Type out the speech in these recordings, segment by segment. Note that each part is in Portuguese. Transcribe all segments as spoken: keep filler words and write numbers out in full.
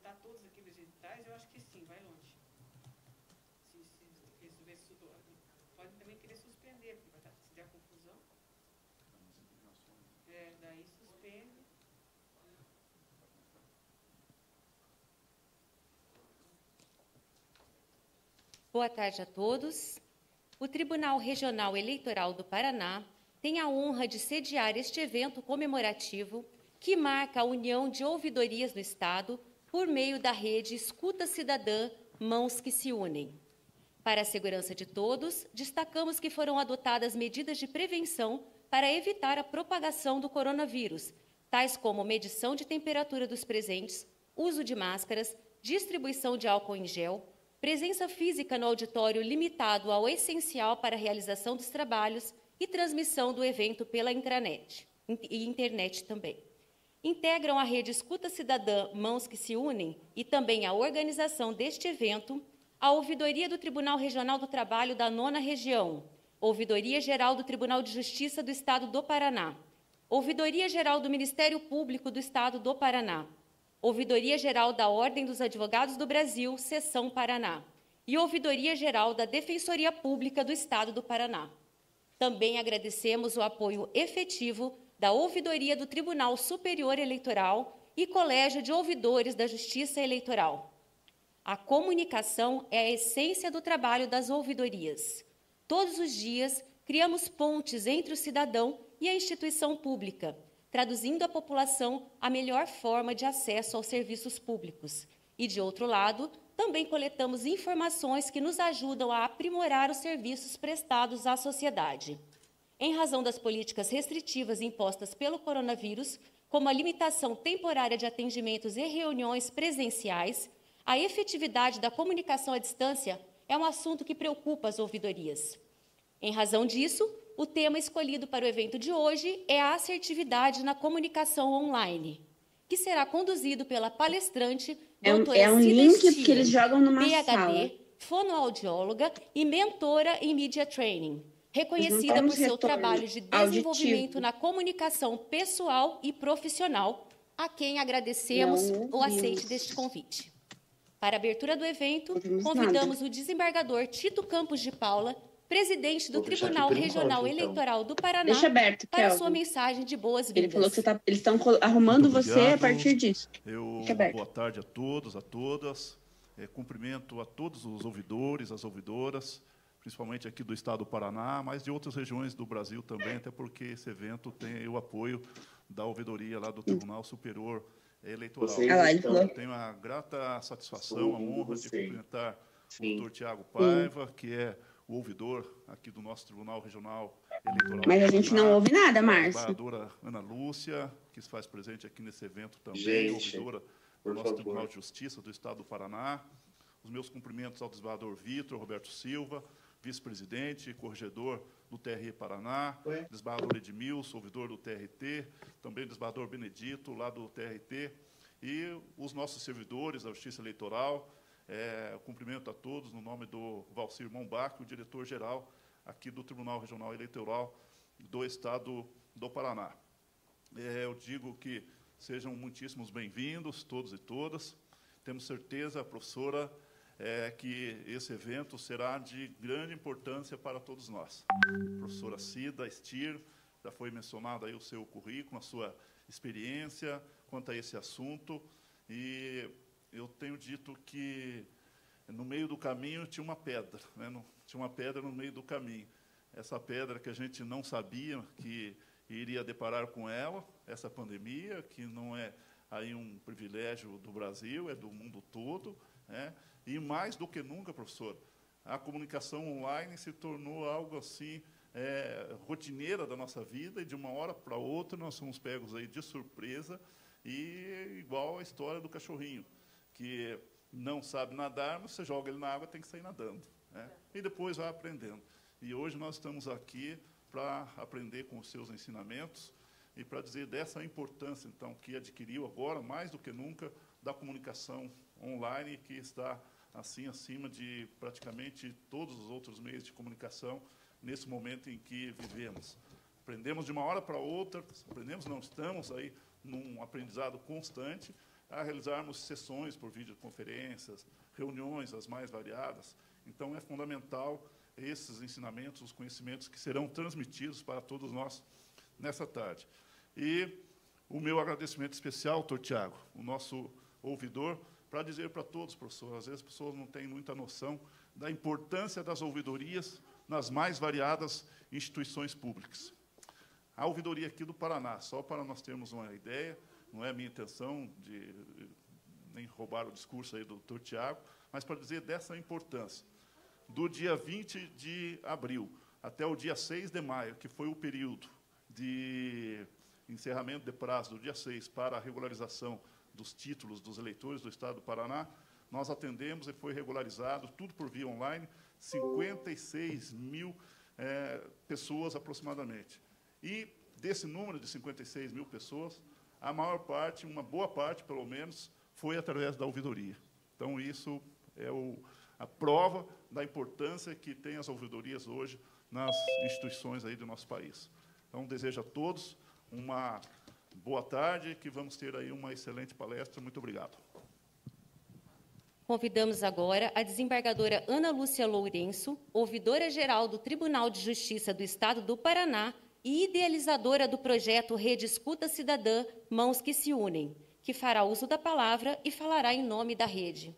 votar todos aqueles editais, eu acho que sim, vai longe. Se, se resolver isso, pode também querer suspender, porque vai estar, se der confusão. É, daí suspende. Boa tarde a todos. O Tribunal Regional Eleitoral do Paraná tem a honra de sediar este evento comemorativo que marca a união de ouvidorias do Estado por meio da rede Escuta Cidadã Mãos que se Unem. Para a segurança de todos, destacamos que foram adotadas medidas de prevenção para evitar a propagação do coronavírus, tais como medição de temperatura dos presentes, uso de máscaras, distribuição de álcool em gel, presença física no auditório limitado ao essencial para a realização dos trabalhos e transmissão do evento pela intranet e internet também. Integram a rede Escuta Cidadã Mãos que se Unem e também a organização deste evento a Ouvidoria do Tribunal Regional do Trabalho da Nona Região, Ouvidoria Geral do Tribunal de Justiça do Estado do Paraná, Ouvidoria Geral do Ministério Público do Estado do Paraná, Ouvidoria Geral da Ordem dos Advogados do Brasil, Seção Paraná, e Ouvidoria Geral da Defensoria Pública do Estado do Paraná. Também agradecemos o apoio efetivo da Ouvidoria do Tribunal Superior Eleitoral e Colégio de Ouvidores da Justiça Eleitoral. A comunicação é a essência do trabalho das ouvidorias. Todos os dias, criamos pontes entre o cidadão e a instituição pública, traduzindo à população a melhor forma de acesso aos serviços públicos. E, de outro lado, também coletamos informações que nos ajudam a aprimorar os serviços prestados à sociedade. Em razão das políticas restritivas impostas pelo coronavírus, como a limitação temporária de atendimentos e reuniões presenciais, a efetividade da comunicação à distância é um assunto que preocupa as ouvidorias. Em razão disso, o tema escolhido para o evento de hoje é a assertividade na comunicação online, que será conduzido pela palestrante é um, doutora É um Cida link Estilo, que eles jogam numa P H D, sala. fonoaudióloga e mentora em Media Training, reconhecida por seu trabalho de desenvolvimento auditivo. na comunicação pessoal e profissional, a quem agradecemos Não o aceite deste convite. Para a abertura do evento, convidamos nada. o desembargador Tito Campos de Paula, presidente do Vou deixar Tribunal aqui Regional áudio, então. Eleitoral do Paraná, Deixa aberto, para Kelvin. sua mensagem de boas-vindas. Ele falou que você tá, eles estão arrumando Muito você a obrigado. partir disso. Eu, Deixa aberto. boa tarde a todos, a todas. É, cumprimento a todos os ouvidores, as ouvidoras, principalmente aqui do Estado do Paraná, mas de outras regiões do Brasil também, até porque esse evento tem o apoio da ouvidoria lá do Tribunal Superior Eleitoral. Vocês Ah lá, ele estão- falou. Tenho a grata satisfação, a Ouvindo honra de você. cumprimentar o Sim. doutor Tiago Paiva, que é o ouvidor aqui do nosso Tribunal Regional Eleitoral. Mas a do gente Paraná. não ouve nada, A Márcio. desembargadora Ana Lúcia, que se faz presente aqui nesse evento também, Gente, ouvidora do por nosso favor. Tribunal de Justiça do Estado do Paraná. Os meus cumprimentos ao desembargador Vitor Roberto Silva, vice-presidente, corregedor do T R E Paraná, Ué? desembargador Edmilson, ouvidor do T R T, também desembargador Benedito, lá do T R T, e os nossos servidores da Justiça Eleitoral. É, cumprimento a todos no nome do Valcir Mombac, o diretor-geral aqui do Tribunal Regional Eleitoral do Estado do Paraná. É, eu digo que sejam muitíssimos bem-vindos, todos e todas. Temos certeza, professora, é, que esse evento será de grande importância para todos nós. Professora Cida Estilo, já foi mencionado aí o seu currículo, a sua experiência quanto a esse assunto, e eu tenho dito que no meio do caminho tinha uma pedra, né? No, tinha uma pedra no meio do caminho. Essa pedra que a gente não sabia que iria deparar com ela, essa pandemia, que não é aí um privilégio do Brasil, é do mundo todo, né? E mais do que nunca, professor, a comunicação online se tornou algo assim é, rotineira da nossa vida, e de uma hora para outra nós somos pegos aí de surpresa, e igual a história do cachorrinho, que não sabe nadar, mas você joga ele na água, tem que sair nadando, né? E depois vai aprendendo. E hoje nós estamos aqui para aprender com os seus ensinamentos e para dizer dessa importância, então, que adquiriu agora, mais do que nunca, da comunicação online, que está, assim, acima de praticamente todos os outros meios de comunicação nesse momento em que vivemos. Aprendemos de uma hora para outra, aprendemos, não estamos aí num aprendizado constante, a realizarmos sessões por videoconferências, reuniões as mais variadas. Então, é fundamental esses ensinamentos, os conhecimentos que serão transmitidos para todos nós nessa tarde. E o meu agradecimento especial, doutor Tiago, o nosso ouvidor, para dizer para todos, professor, às vezes as pessoas não têm muita noção da importância das ouvidorias nas mais variadas instituições públicas. A ouvidoria aqui do Paraná, só para nós termos uma ideia, não é minha intenção de nem roubar o discurso aí do doutor Tiago, mas para dizer dessa importância. Do dia vinte de abril até o dia seis de maio, que foi o período de encerramento de prazo do dia seis para a regularização dos títulos dos eleitores do Estado do Paraná, nós atendemos e foi regularizado, tudo por via online, cinquenta e seis mil é, pessoas aproximadamente. E desse número de cinquenta e seis mil pessoas, a maior parte, uma boa parte, pelo menos, foi através da ouvidoria. Então, isso é o, a prova da importância que tem as ouvidorias hoje nas instituições aí do nosso país. Então, desejo a todos uma boa tarde, que vamos ter aí uma excelente palestra. Muito obrigado. Convidamos agora a desembargadora Ana Lúcia Lourenço, ouvidora-geral do Tribunal de Justiça do Estado do Paraná e idealizadora do projeto Rede Escuta Cidadã, Mãos que se Unem, que fará uso da palavra e falará em nome da rede.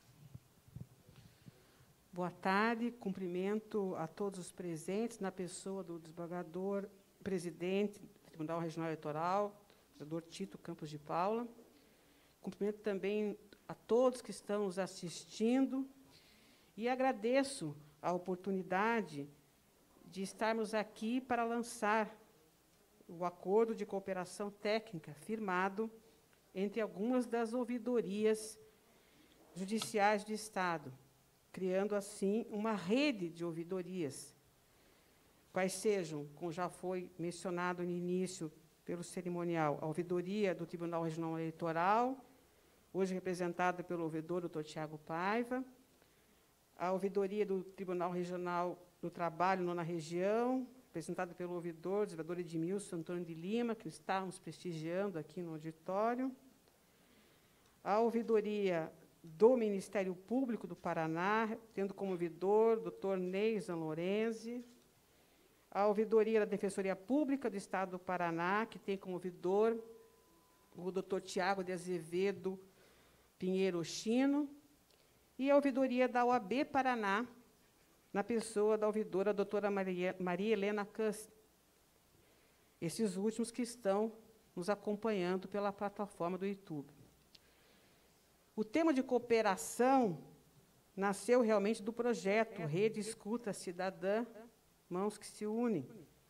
Boa tarde, cumprimento a todos os presentes, na pessoa do desembargador, presidente do Tribunal Regional Eleitoral, doutor Tito Campos de Paula. Cumprimento também a todos que estão nos assistindo e agradeço a oportunidade de estarmos aqui para lançar o acordo de cooperação técnica firmado entre algumas das ouvidorias judiciais do Estado, criando, assim, uma rede de ouvidorias, quais sejam, como já foi mencionado no início pelo cerimonial, a ouvidoria do Tribunal Regional Eleitoral, hoje representada pelo ouvidor, doutor Tiago Paiva, a ouvidoria do Tribunal Regional do Trabalho, nona região, representada pelo ouvidor, o desembargador Edmilson Antônio de Lima, que está nos prestigiando aqui no auditório, a ouvidoria do Ministério Público do Paraná, tendo como ouvidor o doutor Neison Lorenzi, a ouvidoria da Defensoria Pública do Estado do Paraná, que tem como ouvidor o doutor Tiago de Azevedo Pinheiro Chino, e a ouvidoria da O A B Paraná, na pessoa da ouvidora a doutora Maria, Maria Helena Cus. Esses últimos que estão nos acompanhando pela plataforma do YouTube. O tema de cooperação nasceu realmente do projeto Rede Escuta Cidadã, Mãos que se Unem,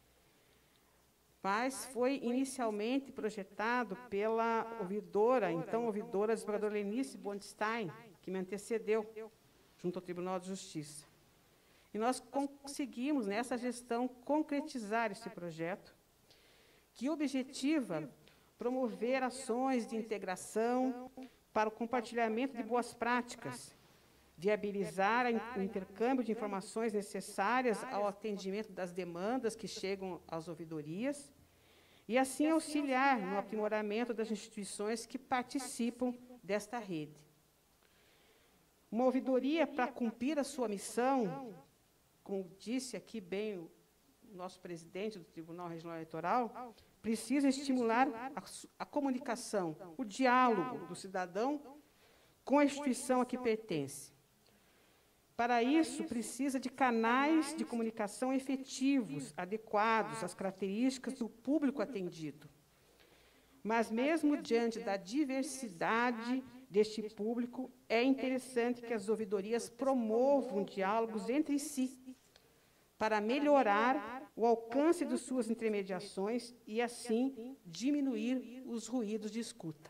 mas foi inicialmente projetado pela ouvidora, então ouvidora, desembargadora Lenice Bondstein, que me antecedeu, junto ao Tribunal de Justiça. E nós conseguimos, nessa gestão, concretizar esse projeto, que objetiva promover ações de integração para o compartilhamento de boas práticas, viabilizar o intercâmbio de informações necessárias ao atendimento das demandas que chegam às ouvidorias e, assim, auxiliar no aprimoramento das instituições que participam desta rede. Uma ouvidoria, para cumprir a sua missão, como disse aqui bem o nosso presidente do Tribunal Regional Eleitoral, precisa estimular a, a comunicação, o diálogo do cidadão com a instituição a que pertence. Para isso, precisa de canais de comunicação efetivos, adequados às características do público atendido. Mas, mesmo diante da diversidade deste público, é interessante que as ouvidorias promovam diálogos entre si, para melhorar o alcance de suas intermediações e, assim, diminuir os ruídos de escuta.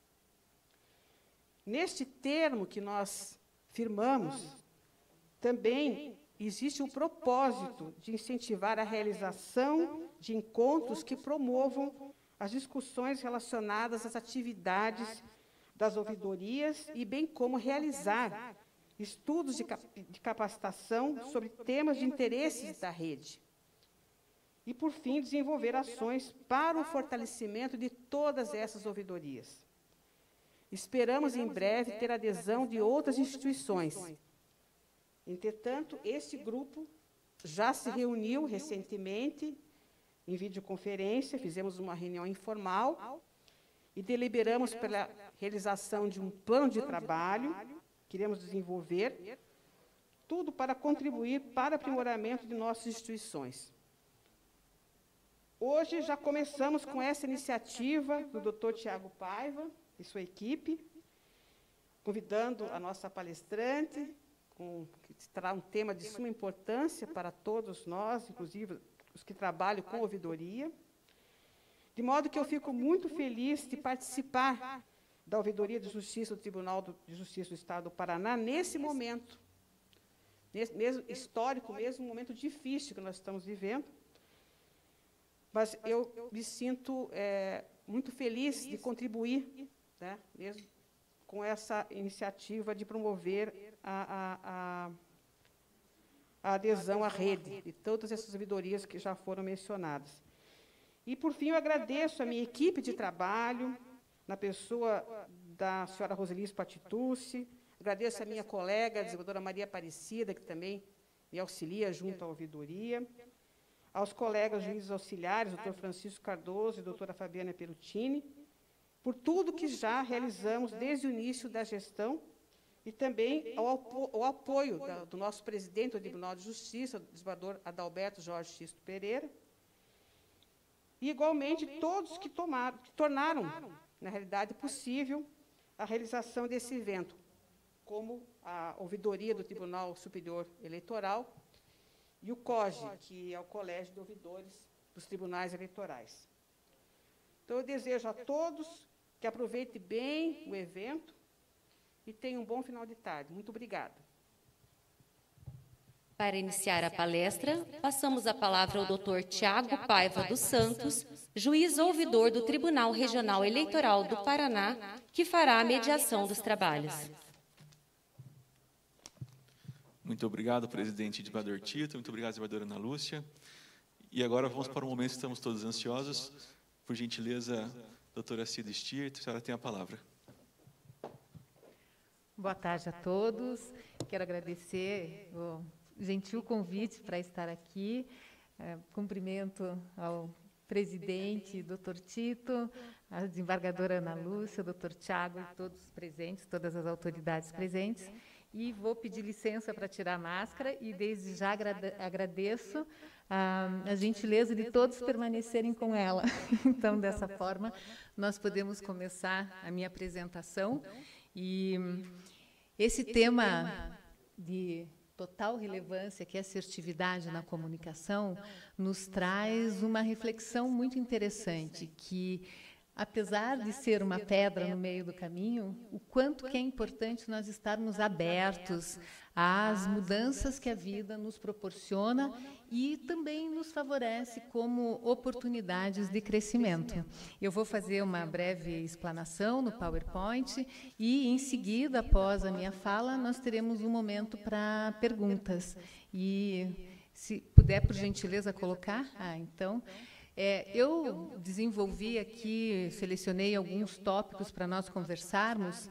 Neste termo que nós firmamos, também existe o propósito de incentivar a realização de encontros que promovam as discussões relacionadas às atividades das ouvidorias e bem como realizar estudos de, cap de capacitação sobre temas de interesses da rede. E, por fim, desenvolver ações para o fortalecimento de todas essas ouvidorias. Esperamos, em breve, ter adesão de outras instituições. Entretanto, este grupo já se reuniu recentemente, em videoconferência, fizemos uma reunião informal e deliberamos pela realização de um plano de trabalho, queremos desenvolver, tudo para contribuir para o aprimoramento de nossas instituições. Hoje já começamos com essa iniciativa do doutor Tiago Paiva e sua equipe, convidando a nossa palestrante, com, que terá um tema de suma importância para todos nós, inclusive os que trabalham com ouvidoria, de modo que eu fico muito feliz de participar da Ouvidoria de Justiça do Tribunal de Justiça do Estado do Paraná, nesse momento, nesse mesmo histórico, mesmo momento difícil que nós estamos vivendo, mas eu me sinto é, muito feliz de contribuir, né, mesmo com essa iniciativa de promover a, a, a, a adesão à rede de todas essas ouvidorias que já foram mencionadas. E, por fim, eu agradeço a minha equipe de trabalho, na pessoa da senhora Roseli Patitucci, agradeço a minha colega, a desembargadora Maria Aparecida, que também me auxilia junto à ouvidoria, aos colegas juízes auxiliares, doutor Francisco Cardoso e doutora Fabiana Perutini, por tudo que já realizamos desde o início da gestão e também ao, apo ao apoio da, do nosso presidente do Tribunal de Justiça, o desembargador Adalberto Jorge Xisto Pereira, e, igualmente, todos que, tomaram, que tornaram, na realidade, possível a realização desse evento, como a ouvidoria do Tribunal Superior Eleitoral e o COGE, que é o Colégio de Ouvidores dos Tribunais Eleitorais. Então, eu desejo a todos que aproveitem bem o evento e tenham um bom final de tarde. Muito obrigada. Para iniciar a palestra, passamos a palavra ao doutor Tiago Paiva dos Santos, juiz ouvidor do Tribunal Regional Eleitoral do Paraná, que fará a mediação dos trabalhos. Muito obrigado, presidente desembargador Tito, muito obrigado, desembargadora Ana Lúcia. E agora vamos para o momento que estamos todos ansiosos. Por gentileza, doutora Cida Stiert, a senhora tem a palavra. Boa tarde a todos. Quero agradecer o gentil convite para estar aqui. É, cumprimento ao presidente, doutor Tito, a desembargadora Ana Lúcia, o doutor Tiago e todos os presentes, todas as autoridades presentes. E vou pedir licença para tirar a máscara e, desde já, agradeço a, a gentileza de todos permanecerem com ela. Então, dessa forma, nós podemos começar a minha apresentação. E esse tema de total relevância, que é a assertividade na comunicação, nos traz uma reflexão muito interessante, que, apesar de ser uma pedra no meio do caminho, o quanto que é importante nós estarmos abertos às mudanças que a vida nos proporciona e também nos favorece como oportunidades de crescimento. Eu vou fazer uma breve explanação no PowerPoint e, em seguida, após a minha fala, nós teremos um momento para perguntas. E, se puder, por gentileza, colocar. Ah, então... É, eu desenvolvi aqui, selecionei alguns tópicos para nós conversarmos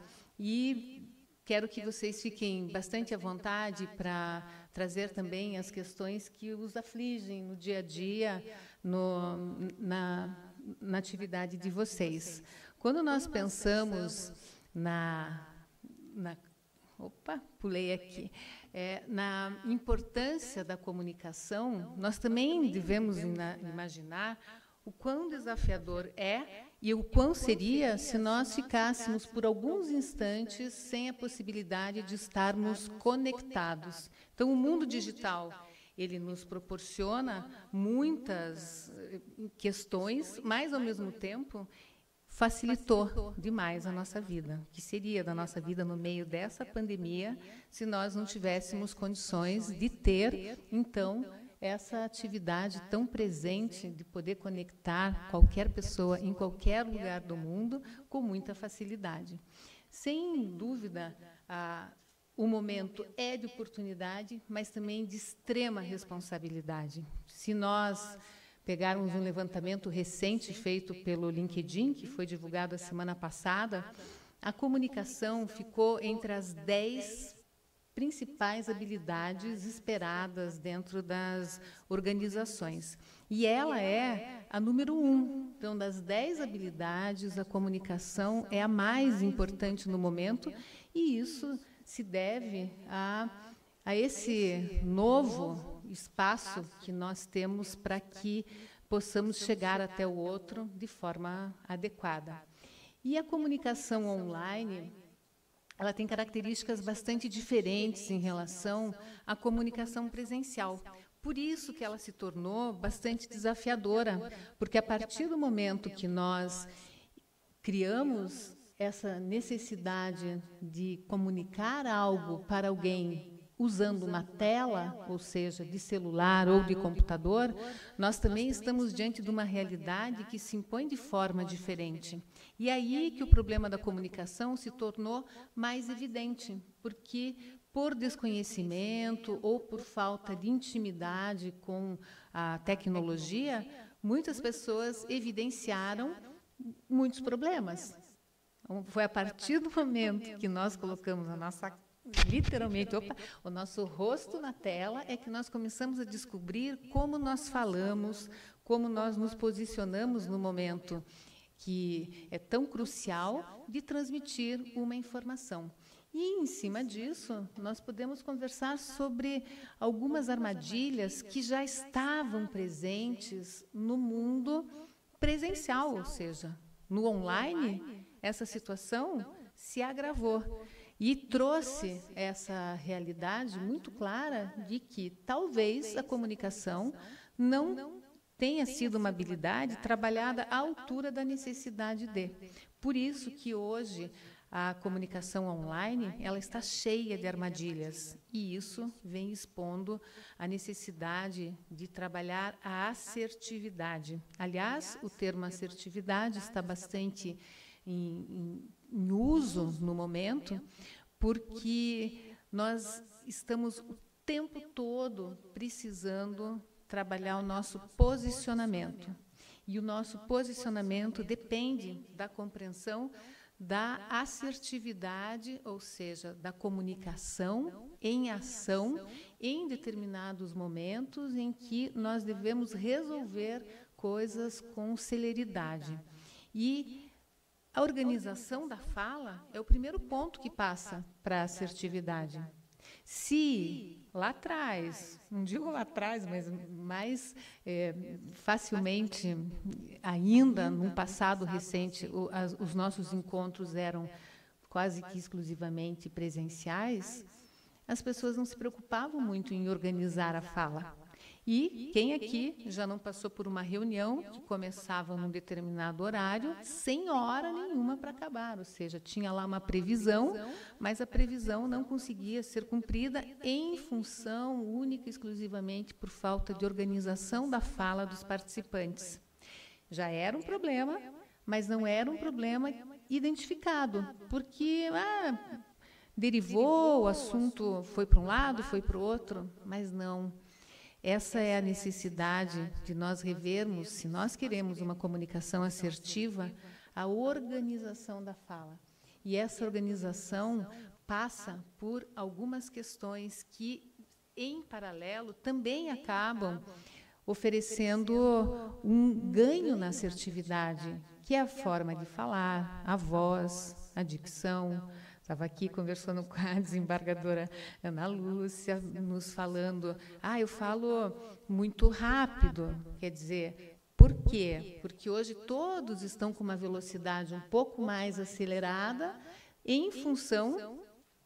e quero que vocês fiquem bastante à vontade para trazer também as questões que os afligem no dia a dia, no, na, na atividade de vocês. Quando nós pensamos na... na opa, pulei aqui. É, na importância da comunicação, nós também devemos imaginar o quão desafiador é e o quão seria se nós ficássemos por alguns instantes sem a possibilidade de estarmos conectados. Então, o mundo digital, ele nos proporciona muitas questões, mas, ao mesmo tempo, facilitou demais a nossa vida. O que seria da nossa vida no meio dessa pandemia se nós não tivéssemos condições de ter, então, essa atividade tão presente de poder conectar qualquer pessoa em qualquer lugar do mundo com muita facilidade. Sem dúvida, a, o momento é de oportunidade, mas também de extrema responsabilidade. Se nós pegarmos um levantamento recente feito pelo LinkedIn, que foi divulgado a semana passada, a comunicação ficou entre as dez principais habilidades esperadas dentro das organizações. E ela é a número um. Então, das dez habilidades, a comunicação é a mais importante no momento, e isso se deve a, a esse novo espaço que nós temos para que possamos chegar até o outro de forma adequada. E a comunicação online, ela tem características bastante diferentes em relação à comunicação presencial. Por isso que ela se tornou bastante desafiadora, porque a partir do momento que nós criamos essa necessidade de comunicar algo para alguém usando uma tela, ou seja, de celular ou de computador, nós também estamos diante de uma realidade que se impõe de forma diferente. E aí que o problema da comunicação se tornou mais evidente, porque por desconhecimento ou por falta de intimidade com a tecnologia, muitas pessoas evidenciaram muitos problemas. Então, foi a partir do momento que nós colocamos a nossa literalmente, opa, o nosso rosto na tela, é que nós começamos a descobrir como nós falamos, como nós nos posicionamos no momento que é tão crucial de transmitir uma informação. E, em cima disso, nós podemos conversar sobre algumas armadilhas que já estavam presentes no mundo presencial, ou seja, no online, essa situação se agravou. E trouxe essa realidade muito clara de que talvez a comunicação não tenha sido uma habilidade trabalhada à altura da necessidade de. Por isso que hoje a comunicação online ela está cheia de armadilhas, e isso vem expondo a necessidade de trabalhar a assertividade. Aliás, o termo assertividade está bastante em, em em uso no momento, porque nós estamos o tempo todo precisando trabalhar o nosso posicionamento. E o nosso posicionamento depende da compreensão da assertividade, ou seja, da comunicação em ação em determinados momentos em que nós devemos resolver coisas com celeridade. E a organização da fala é o primeiro ponto que passa para a assertividade. Se lá atrás, não digo lá atrás, mas mais é, facilmente ainda, num passado recente, o, as, os nossos encontros eram quase que exclusivamente presenciais, as pessoas não se preocupavam muito em organizar a fala. E quem aqui já não passou por uma reunião que começava num determinado horário, sem hora nenhuma para acabar, ou seja, tinha lá uma previsão, mas a previsão não conseguia ser cumprida em função única e exclusivamente por falta de organização da fala dos participantes. Já era um problema, mas não era um problema identificado, porque ah, derivou, o assunto foi para um lado, foi para o outro, mas não. Essa é a necessidade de nós revermos, se nós queremos uma comunicação assertiva, a organização da fala. E essa organização passa por algumas questões que, em paralelo, também acabam oferecendo um ganho na assertividade, que é a forma de falar, a voz, a dicção. Estava aqui conversando com a desembargadora Ana Lúcia, nos falando, ah, eu falo muito rápido, quer dizer, por quê? Porque hoje todos estão com uma velocidade um pouco mais acelerada em função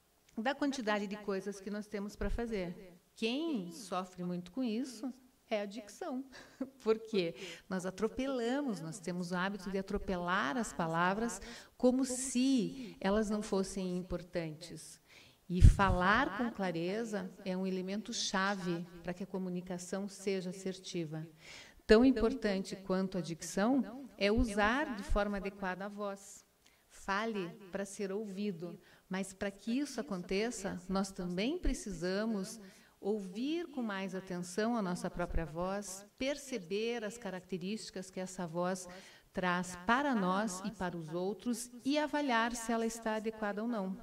da quantidade de coisas que nós temos para fazer. Quem sofre muito com isso é a dicção, porque nós atropelamos, nós temos o hábito de atropelar as palavras como se elas não fossem importantes. E falar com clareza é um elemento chave para que a comunicação seja assertiva. Tão importante quanto a dicção é usar de forma adequada a voz. Fale para ser ouvido, mas para que isso aconteça, nós também precisamos ouvir com mais atenção a nossa própria voz, perceber as características que essa voz traz para nós e para os outros e avaliar se ela está adequada ou não.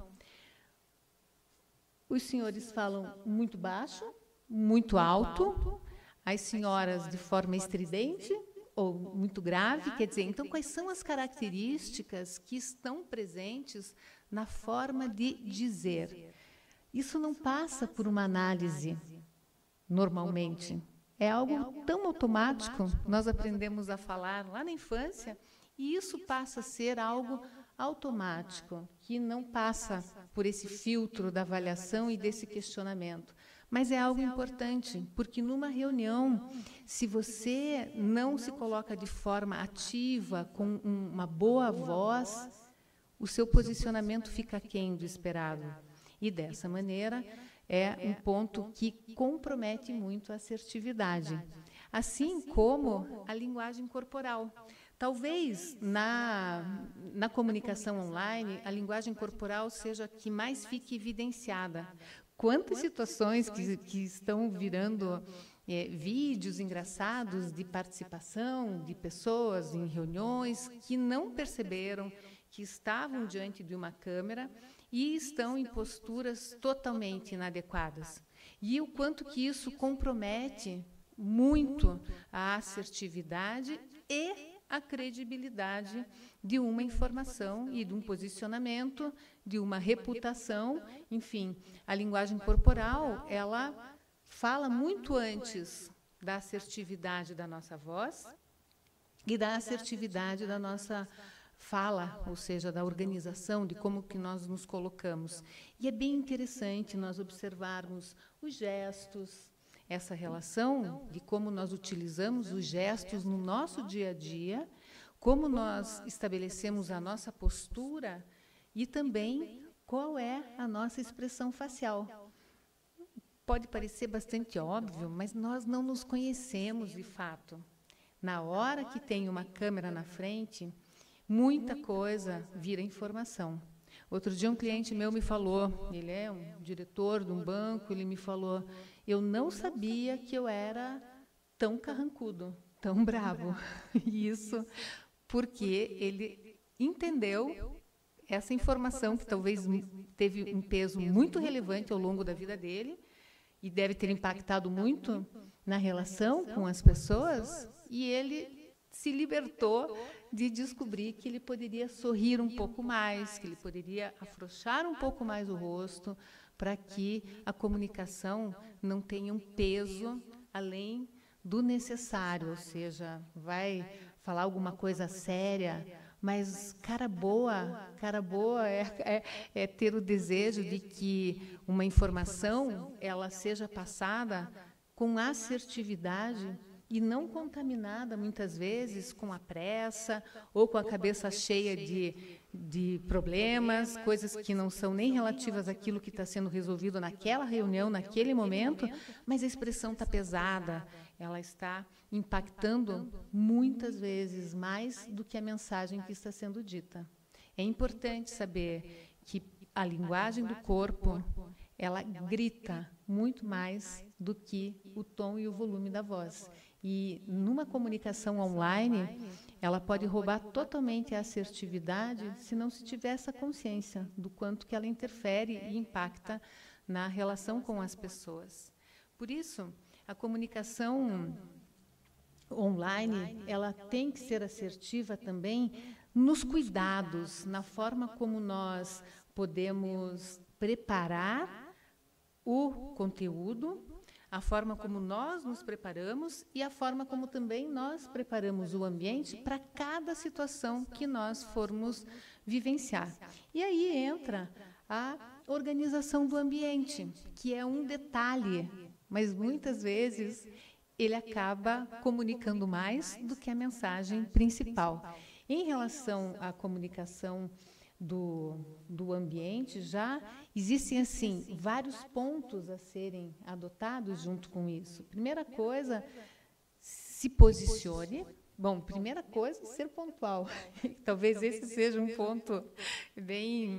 Os senhores falam muito baixo, muito alto, as senhoras de forma estridente ou muito grave, quer dizer, então quais são as características que estão presentes na forma de dizer? Isso não passa por uma análise, normalmente. É algo tão automático, nós aprendemos a falar lá na infância, e isso passa a ser algo automático, que não passa por esse filtro da avaliação e desse questionamento. Mas é algo importante, porque numa reunião, se você não se coloca de forma ativa, com uma boa voz, o seu posicionamento fica aquém do esperado. E, dessa maneira, é um ponto que compromete muito a assertividade. Assim como a linguagem corporal. Talvez, na, na comunicação online, a linguagem corporal seja a que mais fique evidenciada. Quantas situações que, que estão virando é, vídeos engraçados de participação de pessoas em reuniões que não perceberam que estavam diante de uma câmera e estão em posturas totalmente inadequadas. E o quanto que isso compromete muito a assertividade e a credibilidade de uma informação e de um posicionamento, de uma reputação, enfim, a linguagem corporal, ela fala muito antes da assertividade da nossa voz e da assertividade da nossa fala, ou seja, da organização, de como que nós nos colocamos. E é bem interessante nós observarmos os gestos, essa relação de como nós utilizamos os gestos no nosso dia a dia, como nós estabelecemos a nossa postura e também qual é a nossa expressão facial. Pode parecer bastante óbvio, mas nós não nos conhecemos de fato. Na hora que tem uma câmera na frente, muita coisa vira informação. Outro dia um cliente meu me falou, ele é um diretor de um banco, ele me falou, eu não sabia que eu era tão carrancudo, tão bravo. Isso porque ele entendeu essa informação que talvez teve um peso muito relevante ao longo da vida dele e deve ter impactado muito na relação com as pessoas, e ele se libertou de descobrir que ele poderia sorrir um pouco mais, que ele poderia afrouxar um pouco mais o rosto, para que a comunicação não tenha um peso além do necessário, ou seja, vai falar alguma coisa séria, mas cara boa, cara boa é, é, é ter o desejo de que uma informação ela seja passada com assertividade e não contaminada, muitas vezes, com a pressa ou com a cabeça cheia de, de problemas, coisas que não são nem relativas àquilo que está sendo resolvido naquela reunião, naquele momento, mas a expressão está pesada, ela está impactando muitas vezes mais do que a mensagem que está sendo dita. É importante saber que a linguagem do corpo, ela grita muito mais do que o tom e o volume da voz. E, numa comunicação online, ela pode roubar totalmente a assertividade se não se tiver essa consciência do quanto que ela interfere e impacta na relação com as pessoas. Por isso, a comunicação online, ela tem que ser assertiva também nos cuidados, na forma como nós podemos preparar o conteúdo, a forma como nós nos preparamos e a forma como também nós preparamos o ambiente para cada situação que nós formos vivenciar. E aí entra a organização do ambiente, que é um detalhe, mas muitas vezes ele acaba comunicando mais do que a mensagem principal. Em relação à comunicação do, do ambiente, já existem, assim, vários pontos a serem adotados junto com isso. Primeira coisa, se posicione. Bom, primeira coisa, ser pontual. Talvez esse seja um ponto bem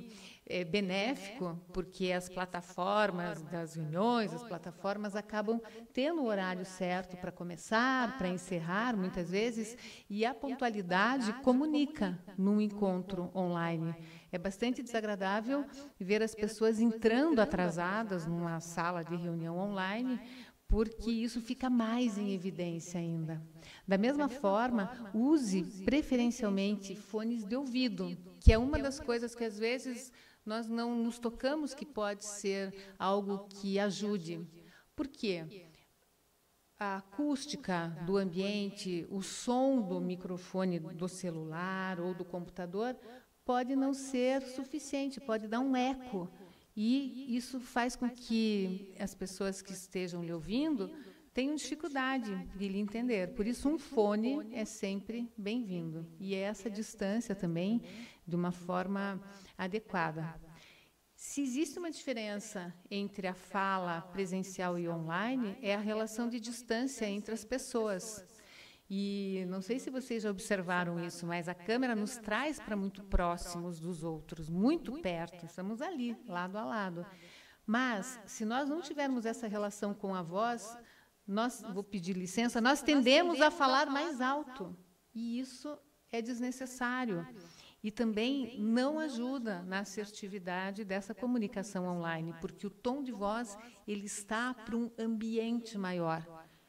é benéfico, porque as plataformas das reuniões, as plataformas acabam tendo o horário certo para começar, para encerrar, muitas vezes, e a pontualidade comunica num encontro online. É bastante desagradável ver as pessoas entrando atrasadas numa sala de reunião online, porque isso fica mais em evidência ainda. Da mesma forma, use preferencialmente fones de ouvido, que é uma das coisas que, às vezes, nós não nos tocamos que pode ser algo que ajude. Por quê? A acústica do ambiente, o som do microfone do celular ou do computador pode não ser suficiente, pode dar um eco. E isso faz com que as pessoas que estejam lhe ouvindo tenham dificuldade de lhe entender. Por isso, um fone é sempre bem-vindo. E essa distância também, de uma forma adequada. Se existe uma diferença entre a fala presencial e online, é a relação de distância entre as pessoas. E não sei se vocês já observaram isso, mas a câmera nos traz para muito próximos dos outros, muito perto, estamos ali, lado a lado. Mas, se nós não tivermos essa relação com a voz, nós, vou pedir licença, nós tendemos a falar mais alto, e isso é desnecessário. E também não ajuda na assertividade dessa comunicação online, porque o tom de voz ele está para um ambiente maior.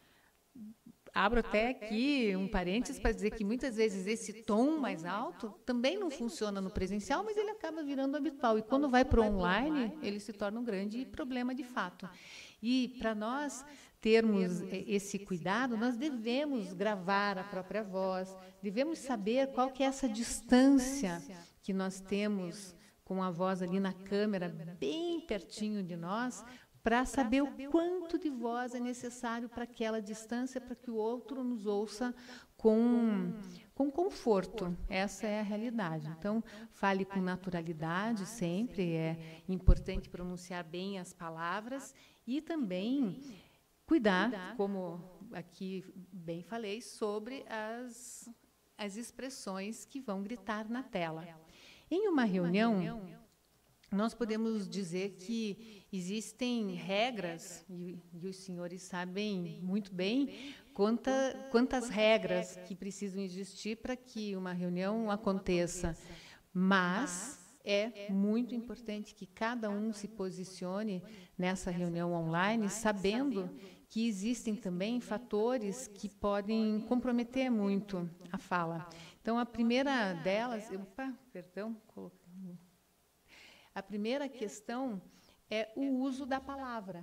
Abro até aqui um parênteses para dizer que muitas vezes esse tom mais alto também não funciona no presencial, mas ele acaba virando habitual. E quando vai para o online, ele se torna um grande problema de fato. E para nós termos esse cuidado, nós devemos gravar a própria voz, devemos saber qual que é essa distância que nós temos com a voz ali na câmera, bem pertinho de nós, para saber o quanto de voz é necessário para aquela distância, para que o outro nos ouça com, com conforto. Essa é a realidade. Então, fale com naturalidade sempre, é importante pronunciar bem as palavras e também cuidar, como aqui bem falei, sobre as, as expressões que vão gritar na tela. Em uma reunião, nós podemos dizer que existem regras, e, e os senhores sabem muito bem quanta, quantas regras que precisam existir para que uma reunião aconteça, mas é muito importante que cada um se posicione nessa reunião online, sabendo que existem também fatores que podem comprometer muito a fala. Então, a primeira delas... Opa, perdão, coloquei... A primeira questão é o uso da palavra.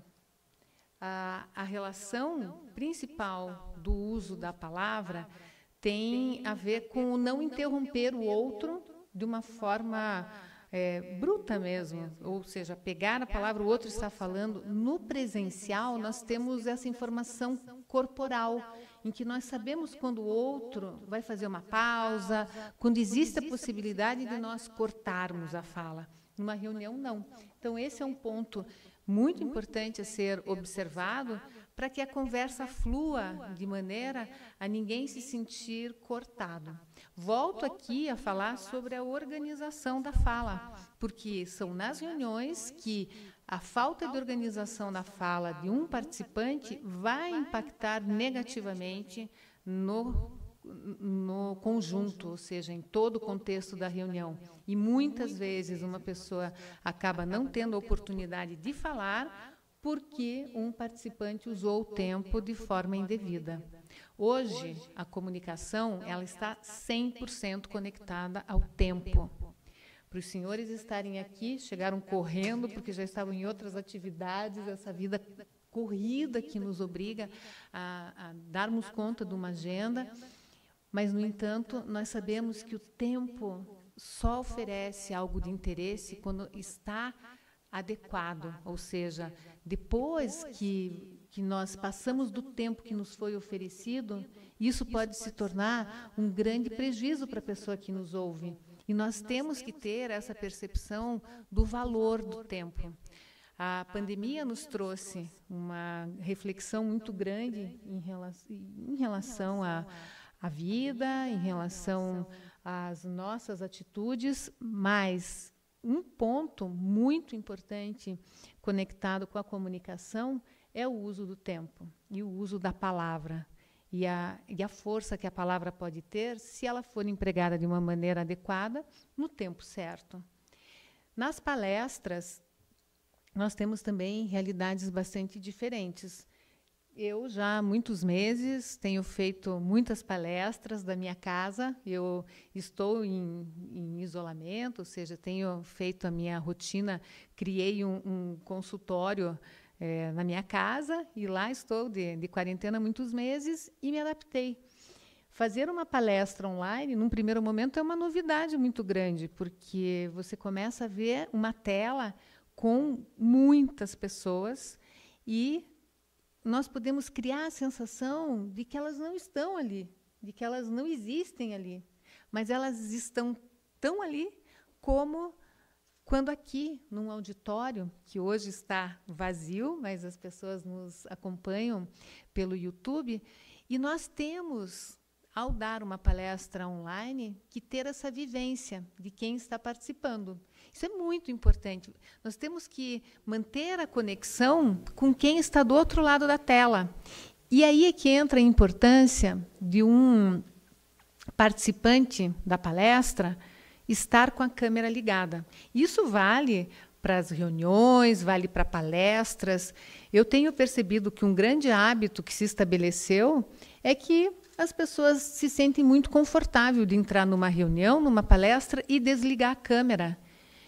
A, a relação principal do uso da palavra tem a ver com o não interromper o outro de uma forma é, bruta mesmo, ou seja, pegar a palavra, o outro está falando. No presencial, nós temos essa informação corporal, em que nós sabemos quando o outro vai fazer uma pausa, quando existe a possibilidade de nós cortarmos a fala. Numa reunião, não. Então, esse é um ponto muito importante a ser observado para que a conversa flua de maneira a ninguém se sentir cortado. Volto aqui a falar sobre a organização da fala, porque são nas reuniões que a falta de organização da fala de um participante vai impactar negativamente no no conjunto, ou seja, em todo o contexto da reunião. E muitas vezes uma pessoa acaba não tendo a oportunidade de falar porque um participante usou o tempo de forma indevida. Hoje, a comunicação ela está cem por cento conectada ao tempo. Para os senhores estarem aqui, chegaram correndo porque já estavam em outras atividades, essa vida corrida que nos obriga a, a darmos conta de uma agenda. Mas, no entanto, nós sabemos que o tempo só oferece algo de interesse quando está adequado, ou seja, depois que, que nós passamos do tempo que nos foi oferecido, isso pode se tornar um grande prejuízo para a pessoa que nos ouve. E nós temos que ter essa percepção do valor do tempo. A pandemia nos trouxe uma reflexão muito grande em relação, em relação a a vida, em relação às nossas atitudes, mas um ponto muito importante conectado com a comunicação é o uso do tempo e o uso da palavra. E a, e a força que a palavra pode ter se ela for empregada de uma maneira adequada, no tempo certo. Nas palestras, nós temos também realidades bastante diferentes. Eu, já há muitos meses, tenho feito muitas palestras da minha casa. Eu estou em, em isolamento, ou seja, tenho feito a minha rotina, criei um, um consultório É, na minha casa, e lá estou de, de quarentena há muitos meses e me adaptei. Fazer uma palestra online, num primeiro momento, é uma novidade muito grande, porque você começa a ver uma tela com muitas pessoas e nós podemos criar a sensação de que elas não estão ali, de que elas não existem ali, mas elas estão tão ali como quando aqui, num auditório, que hoje está vazio, mas as pessoas nos acompanham pelo YouTube, e nós temos, ao dar uma palestra online, que ter essa vivência de quem está participando. Isso é muito importante. Nós temos que manter a conexão com quem está do outro lado da tela. E aí é que entra a importância de um participante da palestra estar com a câmera ligada. Isso vale para as reuniões, vale para palestras. Eu tenho percebido que um grande hábito que se estabeleceu é que as pessoas se sentem muito confortáveis de entrar numa reunião, numa palestra e desligar a câmera.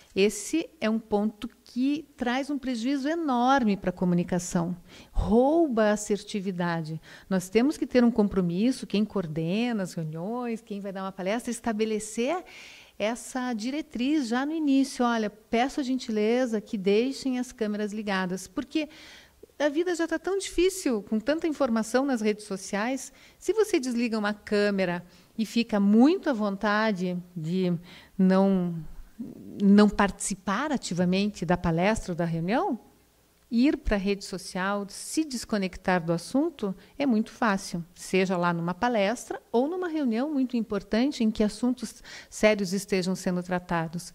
Esse é um ponto que traz um prejuízo enorme para a comunicação. Rouba a assertividade. Nós temos que ter um compromisso, quem coordena as reuniões, quem vai dar uma palestra, estabelecer essa diretriz já no início. Olha, peço a gentileza que deixem as câmeras ligadas, porque a vida já está tão difícil, com tanta informação nas redes sociais. Se você desliga uma câmera e fica muito à vontade de não, não participar ativamente da palestra ou da reunião, ir para a rede social, se desconectar do assunto, é muito fácil, seja lá numa palestra ou numa reunião muito importante em que assuntos sérios estejam sendo tratados.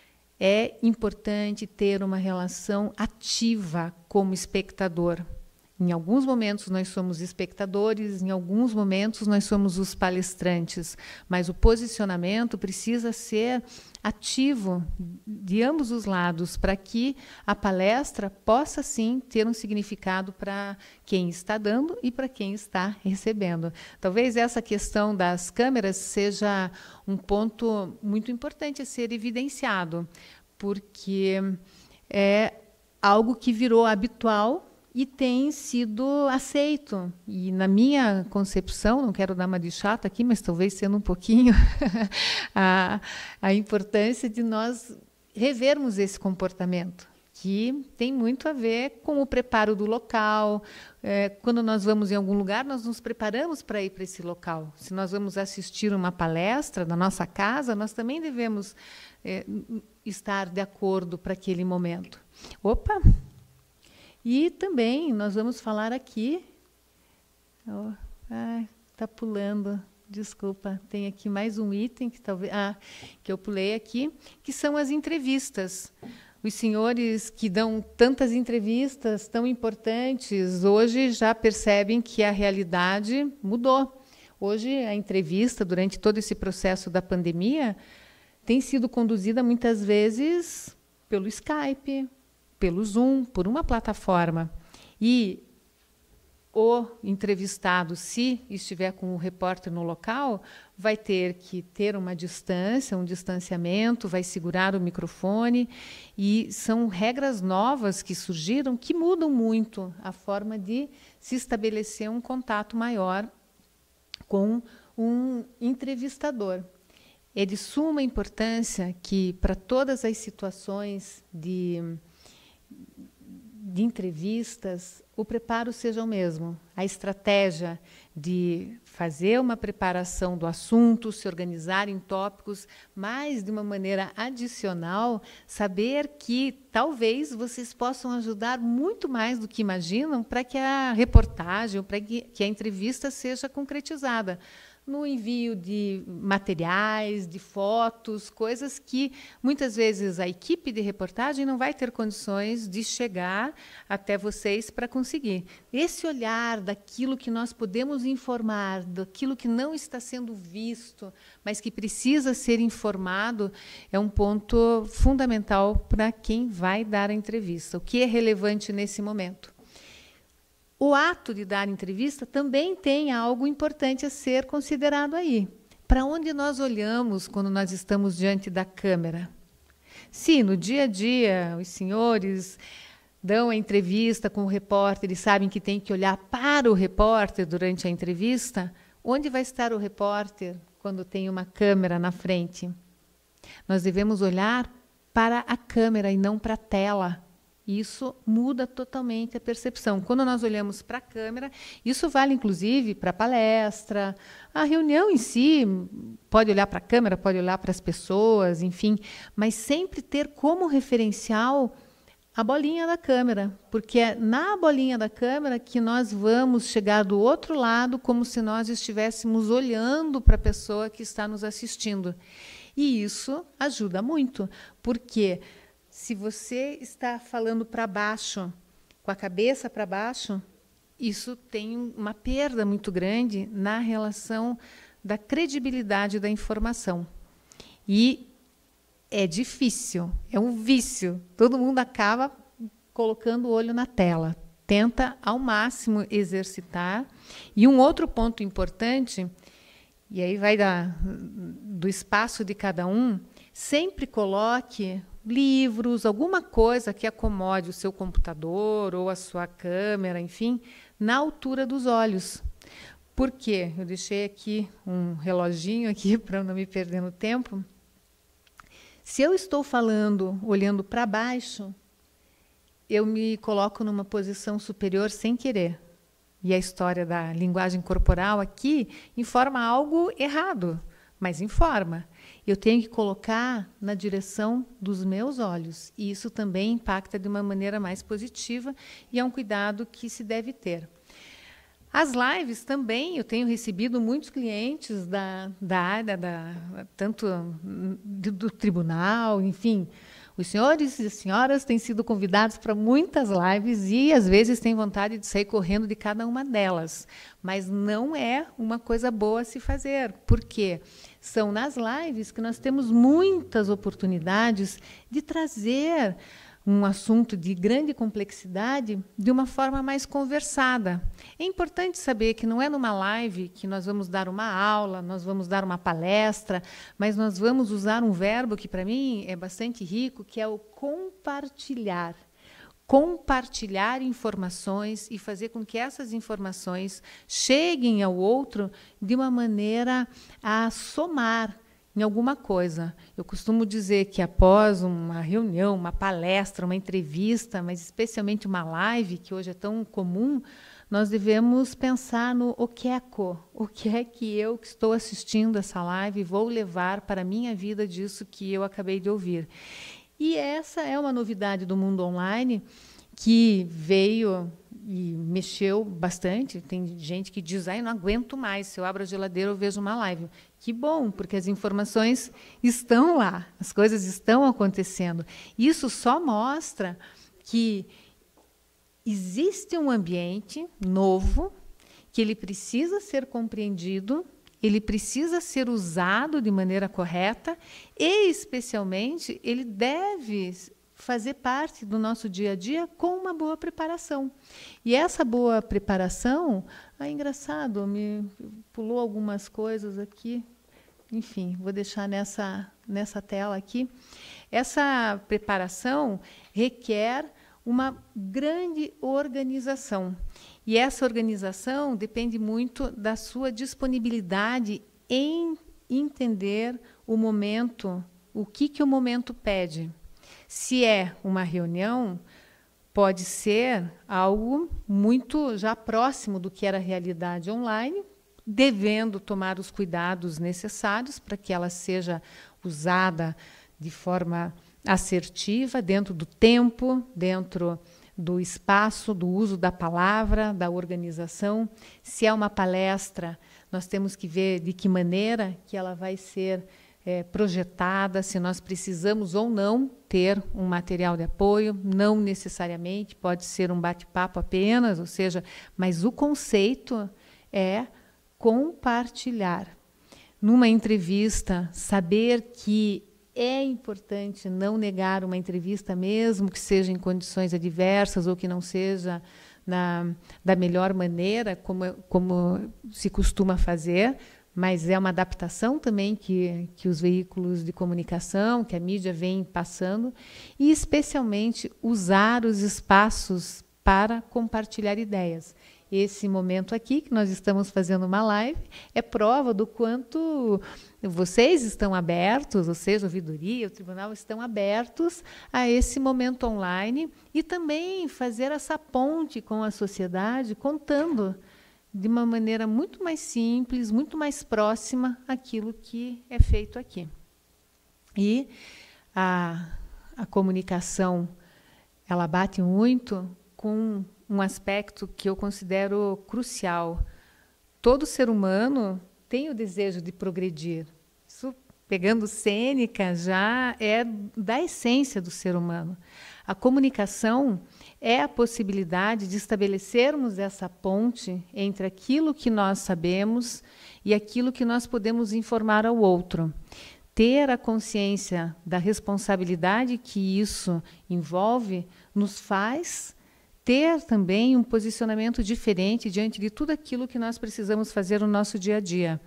É importante ter uma relação ativa como espectador. Em alguns momentos nós somos espectadores, em alguns momentos nós somos os palestrantes, mas o posicionamento precisa ser ativo de ambos os lados, para que a palestra possa, sim, ter um significado para quem está dando e para quem está recebendo. Talvez essa questão das câmeras seja um ponto muito importante a ser evidenciado, porque é algo que virou habitual e tem sido aceito. E, na minha concepção, não quero dar uma de chata aqui, mas talvez sendo um pouquinho, a, a importância de nós revermos esse comportamento, que tem muito a ver com o preparo do local. É, quando nós vamos em algum lugar, nós nos preparamos para ir para esse local. Se nós vamos assistir uma palestra na nossa casa, nós também devemos é, estar de acordo para aquele momento. Opa! E também nós vamos falar aqui... Oh, ah, está pulando, desculpa. Tem aqui mais um item que, talvez, ah, que eu pulei aqui, que são as entrevistas. Os senhores que dão tantas entrevistas tão importantes, hoje já percebem que a realidade mudou. Hoje, a entrevista, durante todo esse processo da pandemia, tem sido conduzida muitas vezes pelo Skype, pelo Zoom, por uma plataforma. E o entrevistado, se estiver com o repórter no local, vai ter que ter uma distância, um distanciamento, vai segurar o microfone, e são regras novas que surgiram que mudam muito a forma de se estabelecer um contato maior com um entrevistador. É de suma importância que, para todas as situações de de entrevistas, o preparo seja o mesmo. A estratégia de fazer uma preparação do assunto, se organizar em tópicos, mas, de uma maneira adicional, saber que talvez vocês possam ajudar muito mais do que imaginam para que a reportagem, para que a entrevista seja concretizada. no envio de materiais, de fotos, coisas que muitas vezes a equipe de reportagem não vai ter condições de chegar até vocês para conseguir. Esse olhar daquilo que nós podemos informar, daquilo que não está sendo visto, mas que precisa ser informado, é um ponto fundamental para quem vai dar a entrevista. O que é relevante nesse momento? O ato de dar entrevista também tem algo importante a ser considerado aí. Para onde nós olhamos quando nós estamos diante da câmera? Se no dia a dia os senhores dão a entrevista com o repórter e sabem que tem que olhar para o repórter durante a entrevista, onde vai estar o repórter quando tem uma câmera na frente? Nós devemos olhar para a câmera e não para a tela. Isso muda totalmente a percepção. Quando nós olhamos para a câmera, isso vale, inclusive, para a palestra, a reunião em si, pode olhar para a câmera, pode olhar para as pessoas, enfim, mas sempre ter como referencial a bolinha da câmera, porque é na bolinha da câmera que nós vamos chegar do outro lado como se nós estivéssemos olhando para a pessoa que está nos assistindo. E isso ajuda muito, porque se você está falando para baixo, com a cabeça para baixo, isso tem uma perda muito grande na relação da credibilidade da informação. E é difícil, é um vício. Todo mundo acaba colocando o olho na tela. Tenta, ao máximo, exercitar. E um outro ponto importante, e aí vai da, do espaço de cada um, sempre coloque livros, alguma coisa que acomode o seu computador ou a sua câmera, enfim, na altura dos olhos. Por quê? Eu deixei aqui um reloginho aqui para não me perder no tempo. Se eu estou falando olhando para baixo, eu me coloco numa posição superior sem querer. E a história da linguagem corporal aqui informa algo errado, mas informa. Eu tenho que colocar na direção dos meus olhos. E isso também impacta de uma maneira mais positiva e é um cuidado que se deve ter. As lives também, eu tenho recebido muitos clientes da, da área, da, tanto do, do tribunal, enfim. Os senhores e as senhoras têm sido convidados para muitas lives e, às vezes, têm vontade de sair correndo de cada uma delas. Mas não é uma coisa boa a se fazer. Por quê? São nas lives que nós temos muitas oportunidades de trazer um assunto de grande complexidade de uma forma mais conversada. É importante saber que não é numa live que nós vamos dar uma aula, nós vamos dar uma palestra, mas nós vamos usar um verbo que, para mim, é bastante rico, que é o compartilhar. Compartilhar informações e fazer com que essas informações cheguem ao outro de uma maneira a somar em alguma coisa. Eu costumo dizer que após uma reunião, uma palestra, uma entrevista, mas especialmente uma live, que hoje é tão comum, nós devemos pensar no o que é o que é que eu que estou assistindo essa live vou levar para a minha vida disso que eu acabei de ouvir. E essa é uma novidade do mundo online que veio e mexeu bastante. Tem gente que diz, ai, não aguento mais, se eu abro a geladeira eu vejo uma live. Que bom, porque as informações estão lá, as coisas estão acontecendo. Isso só mostra que existe um ambiente novo, que ele precisa ser compreendido, ele precisa ser usado de maneira correta e, especialmente, ele deve fazer parte do nosso dia a dia com uma boa preparação. E essa boa preparação, é engraçado, me pulou algumas coisas aqui, enfim, vou deixar nessa, nessa tela aqui. Essa preparação requer uma grande organização. E essa organização depende muito da sua disponibilidade em entender o momento, o que, que o momento pede. Se é uma reunião, pode ser algo muito já próximo do que era a realidade online, devendo tomar os cuidados necessários para que ela seja usada de forma assertiva, dentro do tempo, dentro do espaço, do uso da palavra, da organização. Se é uma palestra, nós temos que ver de que maneira que ela vai ser é, projetada, se nós precisamos ou não ter um material de apoio, não necessariamente, pode ser um bate-papo apenas, ou seja, mas o conceito é compartilhar. Numa entrevista, saber que é importante não negar uma entrevista, mesmo que seja em condições adversas ou que não seja na, da melhor maneira, como, como se costuma fazer, mas é uma adaptação também que, que os veículos de comunicação, que a mídia vem passando, e especialmente usar os espaços para compartilhar ideias. Esse momento aqui, que nós estamos fazendo uma live, é prova do quanto vocês estão abertos, ou seja, a ouvidoria, o tribunal estão abertos a esse momento online e também fazer essa ponte com a sociedade, contando de uma maneira muito mais simples, muito mais próxima aquilo que é feito aqui. E a, a comunicação, ela bate muito com um aspecto que eu considero crucial. Todo ser humano tem o desejo de progredir. Isso, pegando Sêneca, já é da essência do ser humano. A comunicação é a possibilidade de estabelecermos essa ponte entre aquilo que nós sabemos e aquilo que nós podemos informar ao outro. Ter a consciência da responsabilidade que isso envolve nos faz ter também um posicionamento diferente diante de tudo aquilo que nós precisamos fazer no nosso dia a dia.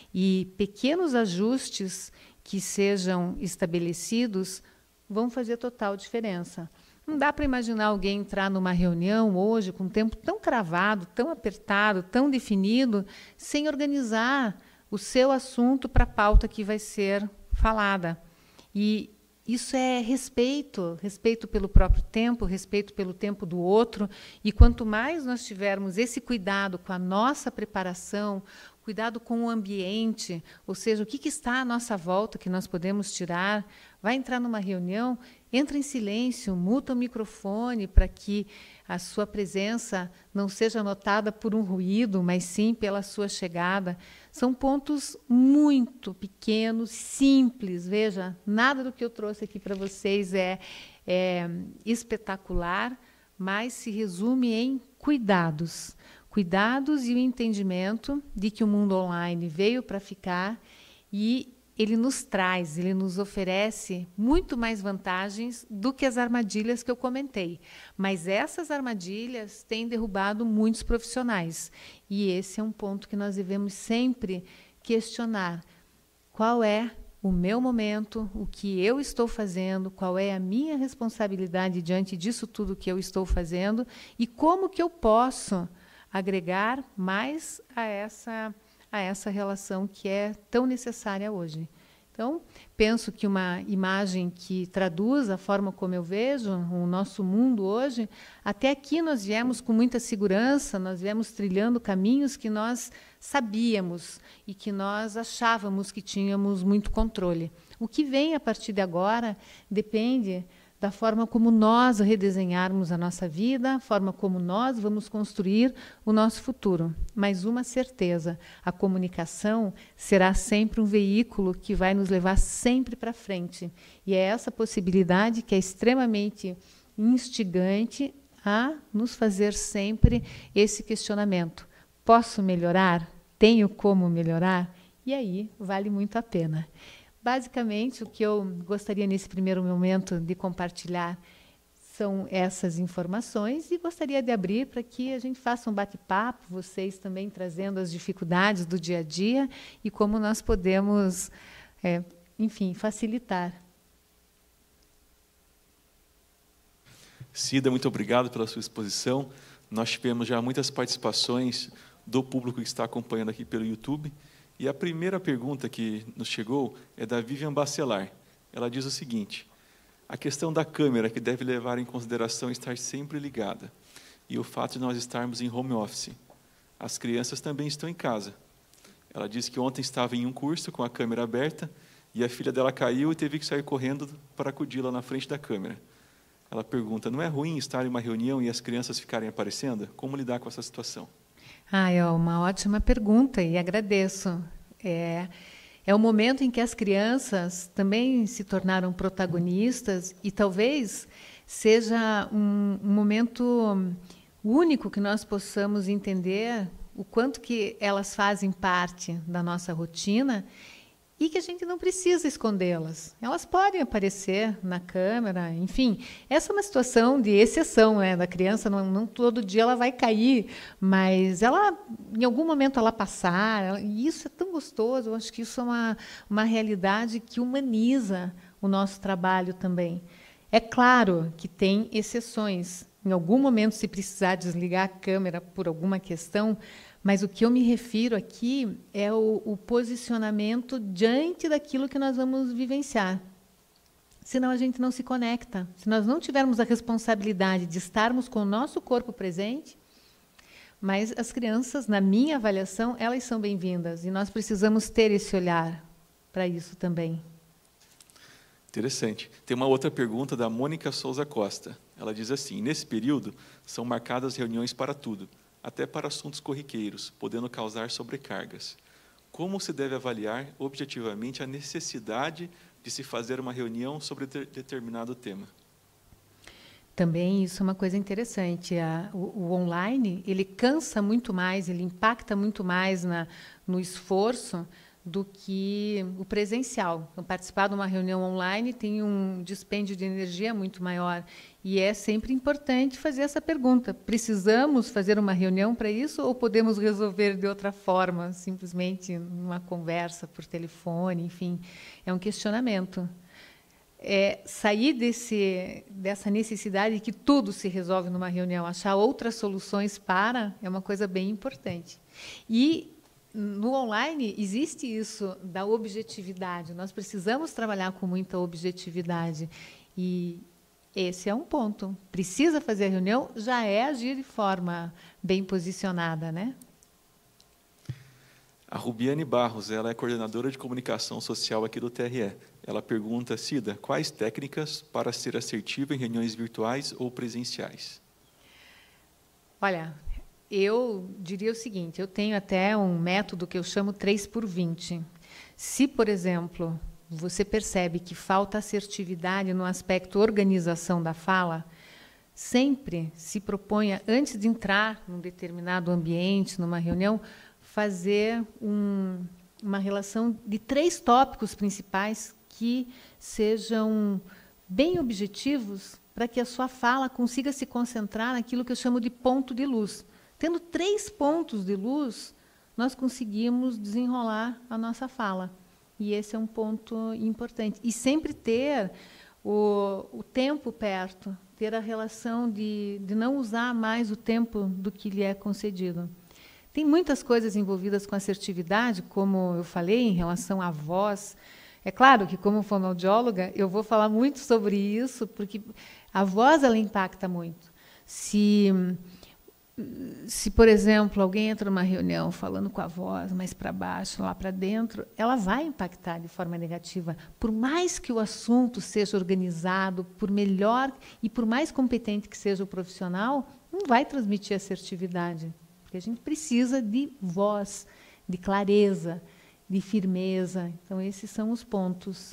E pequenos ajustes que sejam estabelecidos vão fazer total diferença. Não dá para imaginar alguém entrar numa reunião hoje com um tempo tão cravado, tão apertado, tão definido, sem organizar o seu assunto para a pauta que vai ser falada. E isso é respeito, respeito pelo próprio tempo, respeito pelo tempo do outro. E quanto mais nós tivermos esse cuidado com a nossa preparação, cuidado com o ambiente, ou seja, o que, que está à nossa volta que nós podemos tirar, vai entrar numa reunião, entra em silêncio, muta o microfone para que a sua presença não seja notada por um ruído, mas sim pela sua chegada. São pontos muito pequenos, simples. Veja, nada do que eu trouxe aqui para vocês é, é espetacular, mas se resume em cuidados. Cuidados e o entendimento de que o mundo online veio para ficar e ele nos traz, ele nos oferece muito mais vantagens do que as armadilhas que eu comentei. Mas essas armadilhas têm derrubado muitos profissionais. E esse é um ponto que nós devemos sempre questionar. Qual é o meu momento, o que eu estou fazendo, qual é a minha responsabilidade diante disso tudo que eu estou fazendo e como que eu posso agregar mais a essa a essa relação que é tão necessária hoje. Então, penso que uma imagem que traduz a forma como eu vejo o nosso mundo hoje, até aqui nós viemos com muita segurança, nós viemos trilhando caminhos que nós sabíamos e que nós achávamos que tínhamos muito controle. O que vem a partir de agora depende da forma como nós redesenharmos a nossa vida, a forma como nós vamos construir o nosso futuro. Mas uma certeza, a comunicação será sempre um veículo que vai nos levar sempre para frente. E é essa possibilidade que é extremamente instigante a nos fazer sempre esse questionamento. Posso melhorar? Tenho como melhorar? E aí vale muito a pena. Basicamente, o que eu gostaria nesse primeiro momento de compartilhar são essas informações e gostaria de abrir para que a gente faça um bate-papo, vocês também trazendo as dificuldades do dia a dia e como nós podemos, é, enfim, facilitar. Cida, muito obrigado pela sua exposição. Nós tivemos já muitas participações do público que está acompanhando aqui pelo YouTube. E a primeira pergunta que nos chegou é da Vivian Bacelar. Ela diz o seguinte: a questão da câmera, que deve levar em consideração estar sempre ligada, e o fato de nós estarmos em home office. As crianças também estão em casa. Ela disse que ontem estava em um curso com a câmera aberta e a filha dela caiu e teve que sair correndo para acudir-la na frente da câmera. Ela pergunta: não é ruim estar em uma reunião e as crianças ficarem aparecendo? Como lidar com essa situação? Ah, é uma ótima pergunta e agradeço. É, é o momento em que as crianças também se tornaram protagonistas e talvez seja um, um momento único que nós possamos entender o quanto que elas fazem parte da nossa rotina e que a gente não precisa escondê-las. Elas podem aparecer na câmera, enfim. Essa é uma situação de exceção, né, da criança, não, não todo dia ela vai cair, mas ela, em algum momento ela passar, ela, e isso é tão gostoso, eu acho que isso é uma, uma realidade que humaniza o nosso trabalho também. É claro que tem exceções. Em algum momento, se precisar desligar a câmera por alguma questão, mas o que eu me refiro aqui é o, o posicionamento diante daquilo que nós vamos vivenciar. Senão a gente não se conecta. Se nós não tivermos a responsabilidade de estarmos com o nosso corpo presente, mas as crianças, na minha avaliação, elas são bem-vindas e nós precisamos ter esse olhar para isso também. Interessante. Tem uma outra pergunta da Mônica Souza Costa. Ela diz assim: nesse período, são marcadas reuniões para tudo, até para assuntos corriqueiros, podendo causar sobrecargas. Como se deve avaliar objetivamente a necessidade de se fazer uma reunião sobre de determinado tema? Também isso é uma coisa interessante. A, o, o online, ele cansa muito mais, ele impacta muito mais na, no esforço do que o presencial. Então, participar de uma reunião online tem um dispêndio de energia muito maior. E é sempre importante fazer essa pergunta. Precisamos fazer uma reunião para isso ou podemos resolver de outra forma, simplesmente numa conversa por telefone, enfim. É um questionamento. É, sair desse, dessa necessidade de que tudo se resolve numa reunião, achar outras soluções para, é uma coisa bem importante. E no online existe isso da objetividade. Nós precisamos trabalhar com muita objetividade. E esse é um ponto. Precisa fazer a reunião, já é agir de forma bem posicionada, né? A Rubiane Barros, ela é coordenadora de comunicação social aqui do T R E. Ela pergunta, Cida, quais técnicas para ser assertiva em reuniões virtuais ou presenciais? Olha, eu diria o seguinte, eu tenho até um método que eu chamo três por vinte. Se, por exemplo, você percebe que falta assertividade no aspecto organização da fala, sempre se proponha, antes de entrar num determinado ambiente, numa reunião, fazer um, uma relação de três tópicos principais que sejam bem objetivos para que a sua fala consiga se concentrar naquilo que eu chamo de ponto de luz. Tendo três pontos de luz, nós conseguimos desenrolar a nossa fala. E esse é um ponto importante. E sempre ter o, o tempo perto, ter a relação de, de não usar mais o tempo do que lhe é concedido. Tem muitas coisas envolvidas com assertividade, como eu falei, em relação à voz. É claro que, como fonoaudióloga, eu vou falar muito sobre isso, porque a voz ela impacta muito. Se... Se, por exemplo, alguém entra numa reunião falando com a voz mais para baixo, lá para dentro, ela vai impactar de forma negativa. Por mais que o assunto seja organizado, por melhor e por mais competente que seja o profissional, não vai transmitir assertividade. Porque a gente precisa de voz, de clareza, de firmeza. Então, esses são os pontos.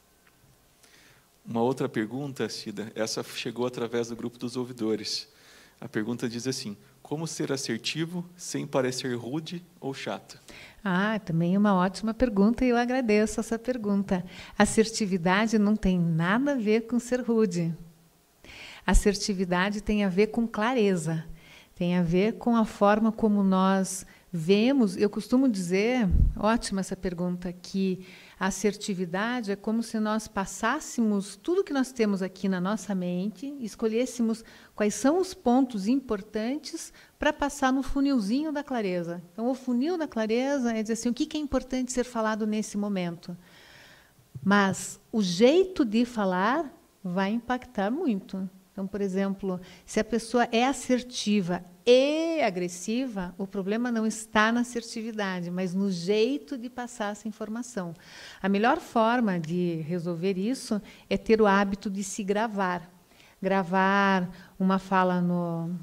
Uma outra pergunta, Cida, essa chegou através do grupo dos ouvidores. A pergunta diz assim: como ser assertivo sem parecer rude ou chato? Ah, também é uma ótima pergunta e eu agradeço essa pergunta. Assertividade não tem nada a ver com ser rude. Assertividade tem a ver com clareza, tem a ver com a forma como nós vemos. Eu costumo dizer, ótima essa pergunta, que a assertividade é como se nós passássemos tudo que nós temos aqui na nossa mente, escolhêssemos quais são os pontos importantes para passar no funilzinho da clareza. Então, o funil da clareza é dizer assim, o que é importante ser falado nesse momento. Mas o jeito de falar vai impactar muito. Então, por exemplo, se a pessoa é assertiva e agressiva, o problema não está na assertividade, mas no jeito de passar essa informação. A melhor forma de resolver isso é ter o hábito de se gravar. Gravar uma fala no,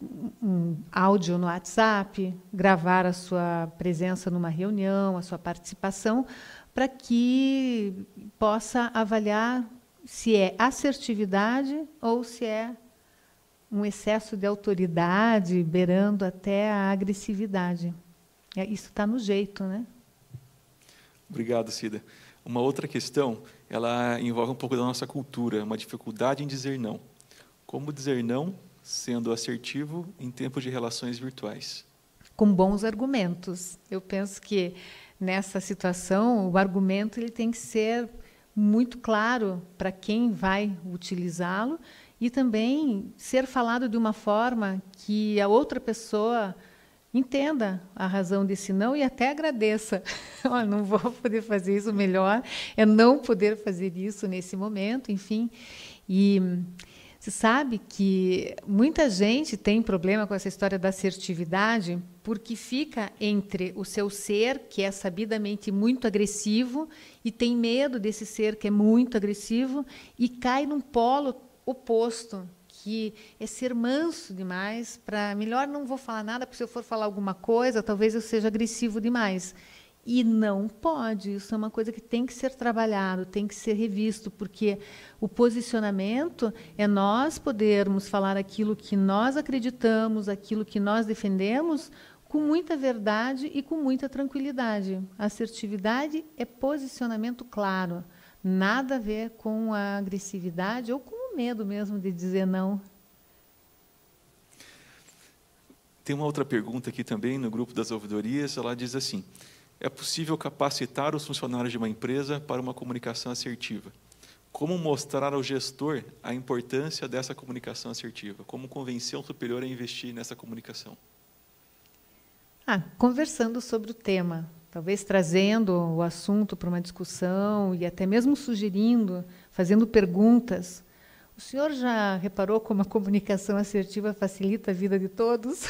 um áudio no WhatsApp, gravar a sua presença numa reunião, a sua participação, para que possa avaliar se é assertividade ou se é um excesso de autoridade, beirando até a agressividade. Isso está no jeito, né? Obrigado, Cida. Uma outra questão, ela envolve um pouco da nossa cultura, uma dificuldade em dizer não. Como dizer não, sendo assertivo em tempos de relações virtuais? Com bons argumentos. Eu penso que, nessa situação, o argumento ele tem que ser muito claro para quem vai utilizá-lo e também ser falado de uma forma que a outra pessoa entenda a razão desse não e até agradeça. Oh, não vou poder fazer isso, melhor é não poder fazer isso nesse momento, enfim. E você sabe que muita gente tem problema com essa história da assertividade porque fica entre o seu ser, que é sabidamente muito agressivo, e tem medo desse ser que é muito agressivo, e cai num polo oposto, que é ser manso demais, para melhor não vou falar nada, porque se eu for falar alguma coisa, talvez eu seja agressivo demais. E não pode, isso é uma coisa que tem que ser trabalhado, tem que ser revisto, porque o posicionamento é nós podermos falar aquilo que nós acreditamos, aquilo que nós defendemos, com muita verdade e com muita tranquilidade. A assertividade é posicionamento claro, nada a ver com a agressividade ou com o medo mesmo de dizer não. Tem uma outra pergunta aqui também no grupo das ouvidorias, ela diz assim: é possível capacitar os funcionários de uma empresa para uma comunicação assertiva? Como mostrar ao gestor a importância dessa comunicação assertiva? Como convencer um superior a investir nessa comunicação? Ah, conversando sobre o tema, talvez trazendo o assunto para uma discussão e até mesmo sugerindo, fazendo perguntas. O senhor já reparou como a comunicação assertiva facilita a vida de todos?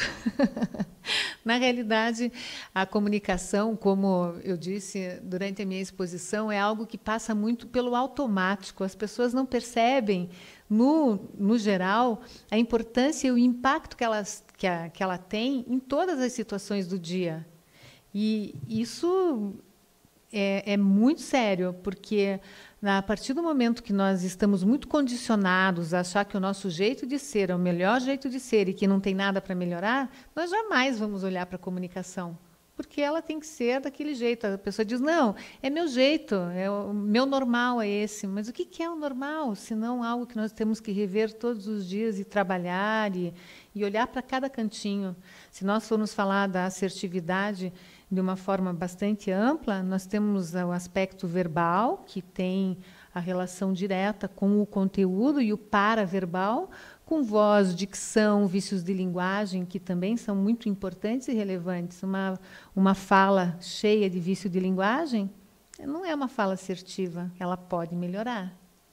Na realidade, a comunicação, como eu disse durante a minha exposição, é algo que passa muito pelo automático. As pessoas não percebem, no, no geral, a importância e o impacto que, elas, que, a, que ela tem em todas as situações do dia. E isso é, é muito sério, porque a partir do momento que nós estamos muito condicionados a achar que o nosso jeito de ser é o melhor jeito de ser e que não tem nada para melhorar, nós jamais vamos olhar para a comunicação, porque ela tem que ser daquele jeito. A pessoa diz, não, é meu jeito, é o meu normal é esse. Mas o que é o normal, se não algo que nós temos que rever todos os dias e trabalhar e, e olhar para cada cantinho? Se nós formos falar da assertividade de uma forma bastante ampla, nós temos o aspecto verbal, que tem a relação direta com o conteúdo, e o paraverbal, com voz, dicção, vícios de linguagem, que também são muito importantes e relevantes. Uma, uma fala cheia de vício de linguagem não é uma fala assertiva, ela pode melhorar.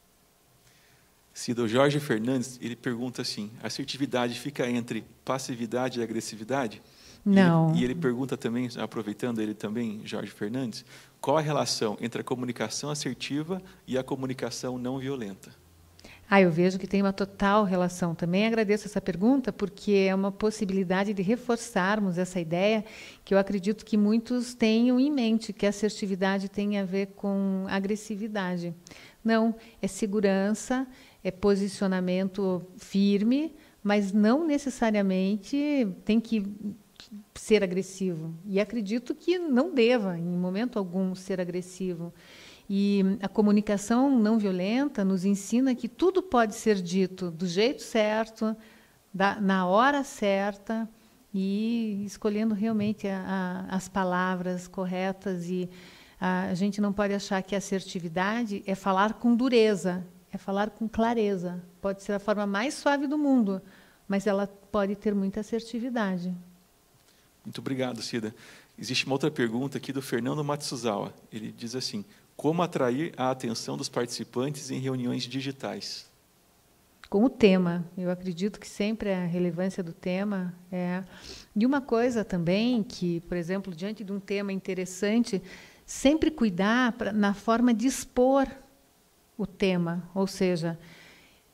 Cida, o Jorge Fernandes, ele pergunta assim: a assertividade fica entre passividade e agressividade? Não. E ele, e ele pergunta também, aproveitando ele também, Jorge Fernandes, qual a relação entre a comunicação assertiva e a comunicação não violenta? Ah, eu vejo que tem uma total relação. Também agradeço essa pergunta, porque é uma possibilidade de reforçarmos essa ideia que eu acredito que muitos tenham em mente, que a assertividade tem a ver com agressividade. Não, é segurança, é posicionamento firme, mas não necessariamente tem que ser agressivo. E acredito que não deva, em momento algum, ser agressivo. E a comunicação não violenta nos ensina que tudo pode ser dito do jeito certo, da, na hora certa, e escolhendo realmente a, a, as palavras corretas. E a, a gente não pode achar que a assertividade é falar com dureza, é falar com clareza. Pode ser a forma mais suave do mundo, mas ela pode ter muita assertividade. Muito obrigado, Cida. Existe uma outra pergunta aqui do Fernando Matsuzawa. Ele diz assim: como atrair a atenção dos participantes em reuniões digitais? Com o tema. Eu acredito que sempre a relevância do tema é... E uma coisa também que, por exemplo, diante de um tema interessante, sempre cuidar pra, na forma de expor o tema. Ou seja,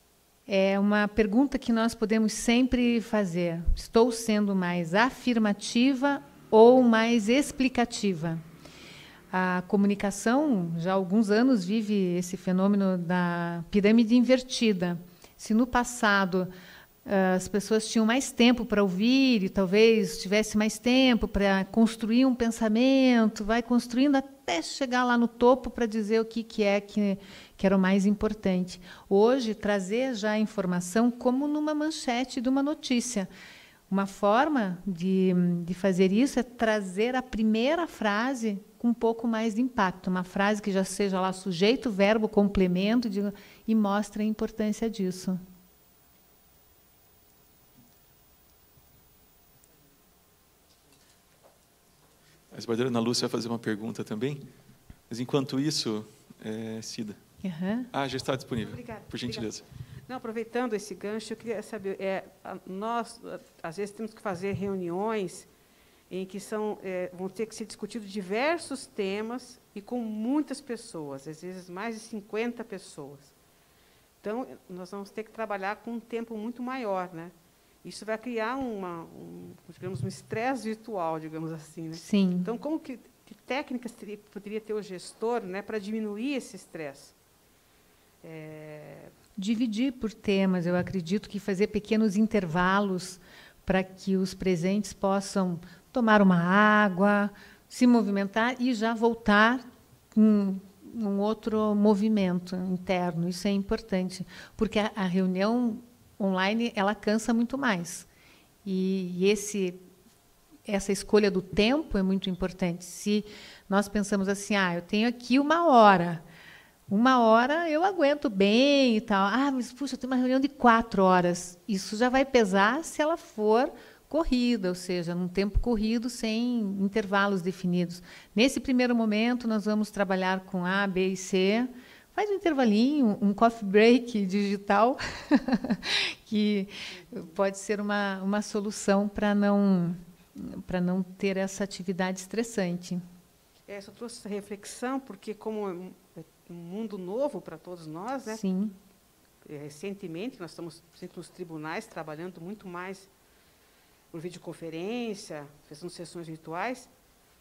É uma pergunta que nós podemos sempre fazer. Estou sendo mais afirmativa ou mais explicativa? A comunicação, já há alguns anos, vive esse fenômeno da pirâmide invertida. Se no passado as pessoas tinham mais tempo para ouvir e talvez tivesse mais tempo para construir um pensamento, vai construindo até chegar lá no topo para dizer o que, que é que, que era o mais importante. Hoje, trazer já a informação como numa manchete de uma notícia. Uma forma de, de fazer isso é trazer a primeira frase com um pouco mais de impacto, uma frase que já seja lá sujeito, verbo, complemento, de, e mostra a importância disso. A desembargadora Ana Lúcia vai fazer uma pergunta também, mas enquanto isso, é, Cida. Uhum. Ah, já está disponível. Obrigada, por gentileza. Obrigada. Não, aproveitando esse gancho, eu queria saber, é, nós, às vezes, temos que fazer reuniões em que são, é, vão ter que ser discutidos diversos temas e com muitas pessoas, às vezes mais de cinquenta pessoas. Então, nós vamos ter que trabalhar com um tempo muito maior, né? Isso vai criar uma, um, digamos, um estresse virtual, digamos assim, né? Sim. Então, como que, que técnicas teria, poderia ter o gestor, né, para diminuir esse estresse? É... Dividir por temas, eu acredito que fazer pequenos intervalos para que os presentes possam tomar uma água, se movimentar e já voltar com um outro movimento interno. Isso é importante, porque a, a reunião online ela cansa muito mais. E, e esse, essa escolha do tempo é muito importante. Se nós pensamos assim, ah, eu tenho aqui uma hora, uma hora eu aguento bem e tal. Ah, mas puxa, eu tenho uma reunião de quatro horas. Isso já vai pesar se ela for corrida, ou seja, num tempo corrido, sem intervalos definidos. Nesse primeiro momento, nós vamos trabalhar com A, B e C. Faz um intervalinho, um coffee break digital, que pode ser uma, uma solução para não, para não ter essa atividade estressante. É, eu trouxe essa reflexão, porque como é um mundo novo para todos nós, né? Sim. É, recentemente, nós estamos sempre nos tribunais trabalhando muito mais por videoconferência, fazendo sessões virtuais,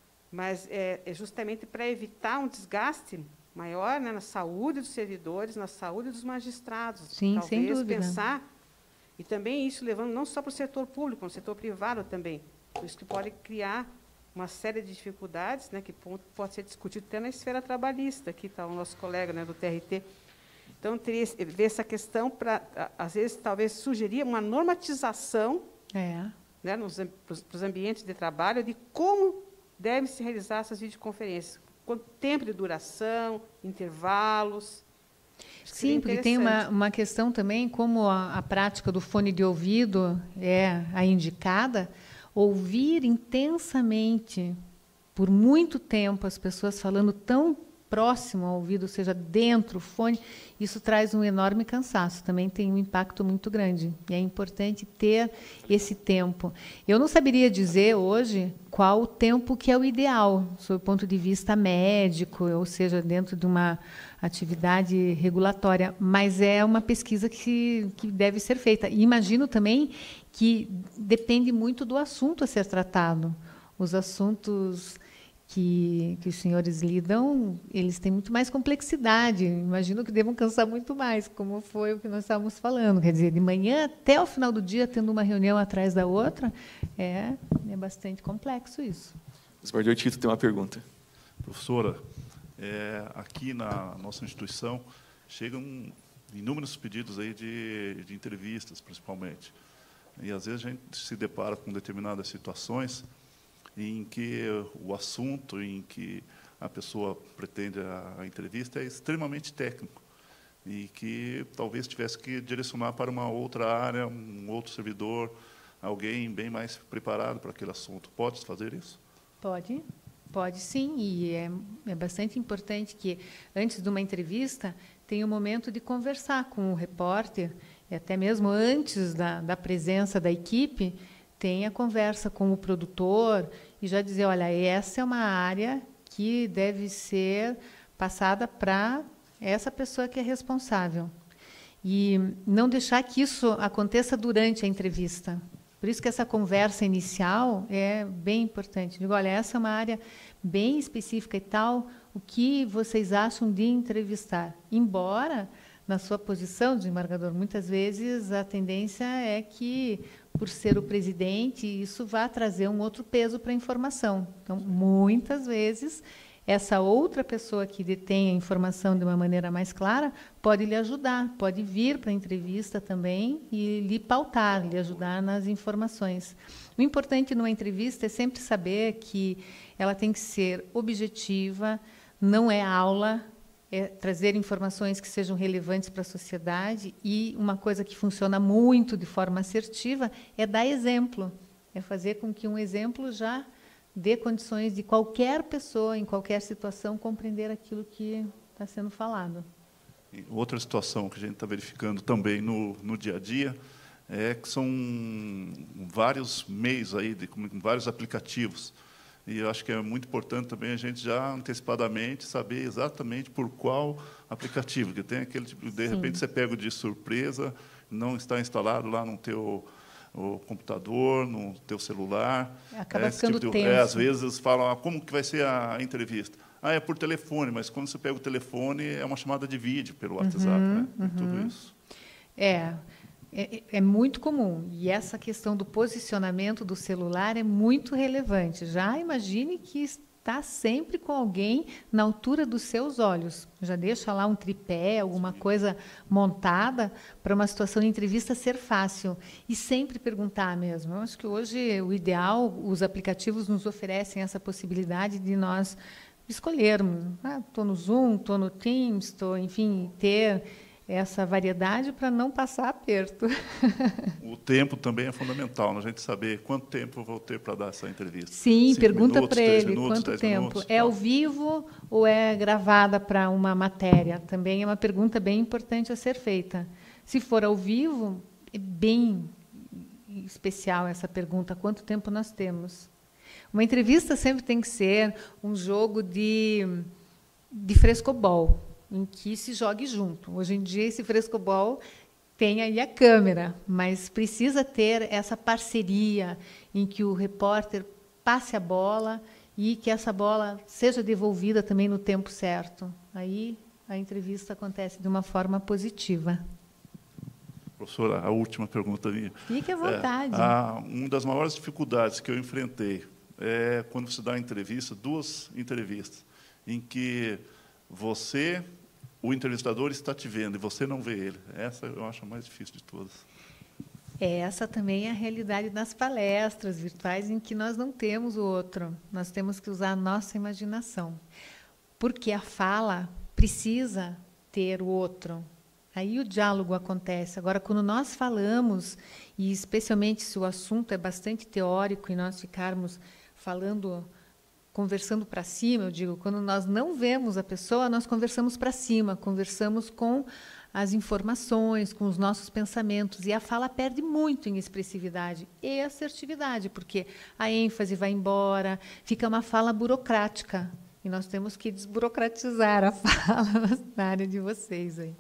mas é, é justamente para evitar um desgaste maior, né, na saúde dos servidores, na saúde dos magistrados. Sim, talvez sem dúvida. Pensar, e também isso levando não só para o setor público, no setor privado também. Por isso que pode criar uma série de dificuldades, né, que pode ser discutido até na esfera trabalhista. Aqui está o nosso colega, né, do T R T. Então, teria ver essa questão para, às vezes, talvez sugerir uma normatização, É. né, nos para os ambientes de trabalho, de como devem se realizar essas videoconferências. Quanto tempo de duração, intervalos. Sim, porque tem uma, uma questão também, como a, a prática do fone de ouvido é a indicada, ouvir intensamente, por muito tempo, as pessoas falando tão próximo ao ouvido, ou seja, dentro do fone, isso traz um enorme cansaço, também tem um impacto muito grande. E é importante ter esse tempo. Eu não saberia dizer hoje qual o tempo que é o ideal, sob o ponto de vista médico, ou seja, dentro de uma atividade regulatória, mas é uma pesquisa que, que deve ser feita. E imagino também que depende muito do assunto a ser tratado. Os assuntos que, que os senhores lidam, eles têm muito mais complexidade. Imagino que devam cansar muito mais, como foi o que nós estávamos falando. Quer dizer, de manhã até o final do dia, tendo uma reunião atrás da outra, é, é bastante complexo isso. O desembargador Tito tem uma pergunta. Professora, é, aqui na nossa instituição chegam inúmeros pedidos aí de, de entrevistas, principalmente. E, às vezes, a gente se depara com determinadas situações em que o assunto em que a pessoa pretende a, a entrevista é extremamente técnico e que talvez tivesse que direcionar para uma outra área, um outro servidor, alguém bem mais preparado para aquele assunto. Pode fazer isso? Pode, pode sim, e é, é bastante importante que, antes de uma entrevista, tenha um momento de conversar com o repórter, e até mesmo antes da, da presença da equipe, tenha conversa com o produtor e já dizer, olha, essa é uma área que deve ser passada para essa pessoa que é responsável. E não deixar que isso aconteça durante a entrevista. Por isso que essa conversa inicial é bem importante. Digo, olha, essa é uma área bem específica e tal, o que vocês acham de entrevistar? Embora, na sua posição, desembargador, muitas vezes a tendência é que, por ser o presidente, isso vá trazer um outro peso para a informação. Então, muitas vezes, essa outra pessoa que detém a informação de uma maneira mais clara pode lhe ajudar, pode vir para a entrevista também e lhe pautar, lhe ajudar nas informações. O importante numa entrevista é sempre saber que ela tem que ser objetiva, não é aula, é trazer informações que sejam relevantes para a sociedade, e uma coisa que funciona muito de forma assertiva é dar exemplo, é fazer com que um exemplo já dê condições de qualquer pessoa, em qualquer situação, compreender aquilo que está sendo falado. E outra situação que a gente está verificando também no, no dia a dia é que são vários meios aí, de, com vários aplicativos. E eu acho que é muito importante também a gente já antecipadamente saber exatamente por qual aplicativo, porque tem aquele tipo, de Sim. repente você pega de surpresa, não está instalado lá no teu o computador, no teu celular. Acaba é, ficando tipo de, tenso. É, às vezes falam, ah, como que vai ser a entrevista? Ah, é por telefone, mas quando você pega o telefone, é uma chamada de vídeo pelo WhatsApp, uhum, né? Uhum. Tudo isso. É, é, é muito comum. E essa questão do posicionamento do celular é muito relevante. Já imagine que está sempre com alguém na altura dos seus olhos. Já deixa lá um tripé, alguma coisa montada para uma situação de entrevista ser fácil. E sempre perguntar mesmo. Eu acho que hoje o ideal, os aplicativos nos oferecem essa possibilidade de nós escolhermos. Estou ah, no Zoom, estou no Teams, estou, enfim, ter essa variedade para não passar aperto. O tempo também é fundamental, né? A gente saber quanto tempo eu vou ter para dar essa entrevista. Sim, Cinco pergunta minutos, para ele minutos, quanto tempo. Minutos, é ao vivo ou é gravada para uma matéria? Também é uma pergunta bem importante a ser feita. Se for ao vivo, é bem especial essa pergunta, quanto tempo nós temos? Uma entrevista sempre tem que ser um jogo de, de frescobol, em que se jogue junto. Hoje em dia, esse frescobol tem aí a câmera, mas precisa ter essa parceria em que o repórter passe a bola e que essa bola seja devolvida também no tempo certo. Aí a entrevista acontece de uma forma positiva. Professora, a última pergunta minha. Fique à vontade. É, a, uma das maiores dificuldades que eu enfrentei é quando você dá uma entrevista, duas entrevistas, em que você, o entrevistador, está te vendo e você não vê ele. Essa eu acho a mais difícil de todas. Essa também é a realidade das palestras virtuais, em que nós não temos o outro. Nós temos que usar a nossa imaginação. Porque a fala precisa ter o outro. Aí o diálogo acontece. Agora, quando nós falamos, e especialmente se o assunto é bastante teórico e nós ficarmos falando, conversando para cima, eu digo, quando nós não vemos a pessoa, nós conversamos para cima, conversamos com as informações, com os nossos pensamentos, e a fala perde muito em expressividade e assertividade, porque a ênfase vai embora, fica uma fala burocrática, e nós temos que desburocratizar a fala na área de vocês aí.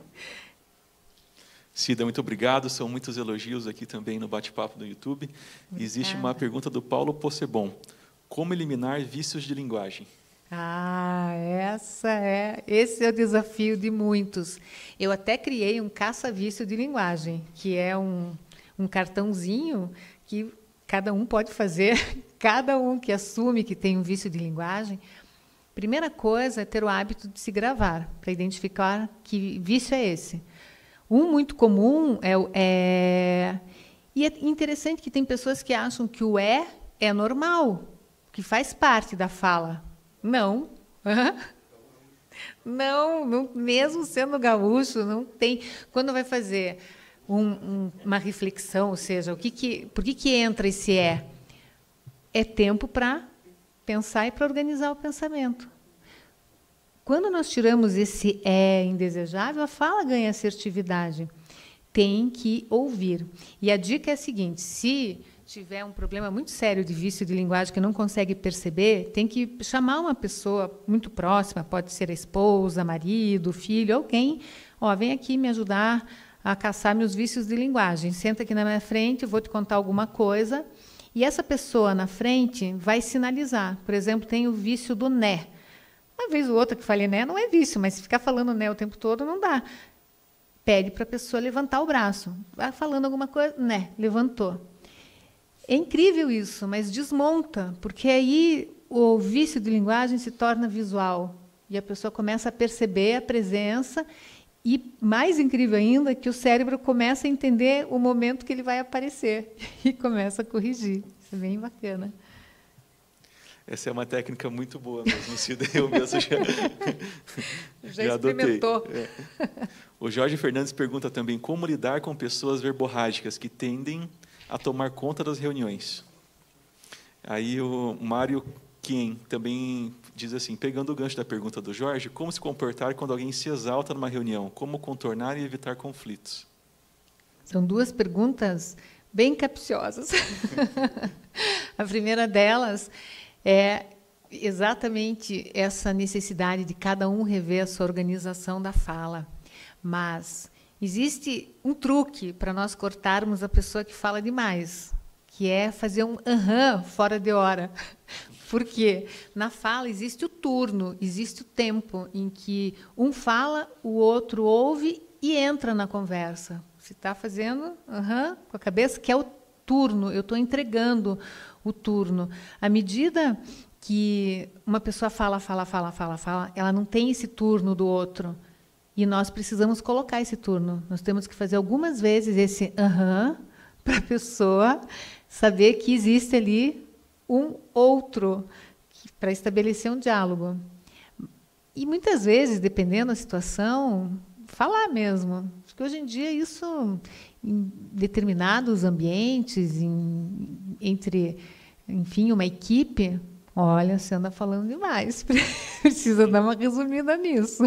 Cida, muito obrigado. São muitos elogios aqui também no bate-papo do YouTube. Obrigada. Existe uma pergunta do Paulo Possebon. Como eliminar vícios de linguagem? Ah, essa é, esse é o desafio de muitos. Eu até criei um caça-vício de linguagem, que é um, um cartãozinho que cada um pode fazer, cada um que assume que tem um vício de linguagem. Primeira coisa é ter o hábito de se gravar, para identificar que vício é esse. Um muito comum é, é... E é interessante que tem pessoas que acham que o é é normal, que faz parte da fala. Não. Não, não, mesmo sendo gaúcho, não tem. Quando vai fazer um, um, uma reflexão, ou seja, o que que, por que, que entra esse é? É tempo para pensar e para organizar o pensamento. Quando nós tiramos esse é indesejável, a fala ganha assertividade. Tem que ouvir. E a dica é a seguinte, se tiver um problema muito sério de vício de linguagem que não consegue perceber, tem que chamar uma pessoa muito próxima, pode ser a esposa, marido, filho, alguém, ó, vem aqui me ajudar a caçar meus vícios de linguagem. Senta aqui na minha frente, eu vou te contar alguma coisa, e essa pessoa na frente vai sinalizar. Por exemplo, tem o vício do né. Uma vez ou outra que falei né, não é vício, mas se ficar falando né o tempo todo, não dá. Pede para a pessoa levantar o braço. Vai falando alguma coisa, né, levantou. É incrível isso, mas desmonta, porque aí o vício de linguagem se torna visual. E a pessoa começa a perceber a presença e, mais incrível ainda, que o cérebro começa a entender o momento que ele vai aparecer e começa a corrigir. Isso é bem bacana. Essa é uma técnica muito boa mesmo, Cida. Eu mesmo já, já, já experimentou. É. O Jorge Fernandes pergunta também como lidar com pessoas verborrágicas que tendem a tomar conta das reuniões. Aí o Mário Quem também diz assim, pegando o gancho da pergunta do Jorge, como se comportar quando alguém se exalta numa reunião? Como contornar e evitar conflitos? São duas perguntas bem capciosas. A primeira delas é exatamente essa necessidade de cada um rever a sua organização da fala. Mas existe um truque para nós cortarmos a pessoa que fala demais, que é fazer um aham fora de hora. Porque na fala existe o turno, existe o tempo em que um fala, o outro ouve e entra na conversa. Você está fazendo aham com a cabeça, que é o turno, eu estou entregando o turno. À medida que uma pessoa fala, fala, fala, fala, fala, ela não tem esse turno do outro. E nós precisamos colocar esse turno. Nós temos que fazer algumas vezes esse aham para a pessoa saber que existe ali um outro para estabelecer um diálogo. E muitas vezes, dependendo da situação, falar mesmo. Porque hoje em dia isso, em determinados ambientes, em, entre, enfim, uma equipe, olha, você anda falando demais. Precisa dar uma resumida nisso.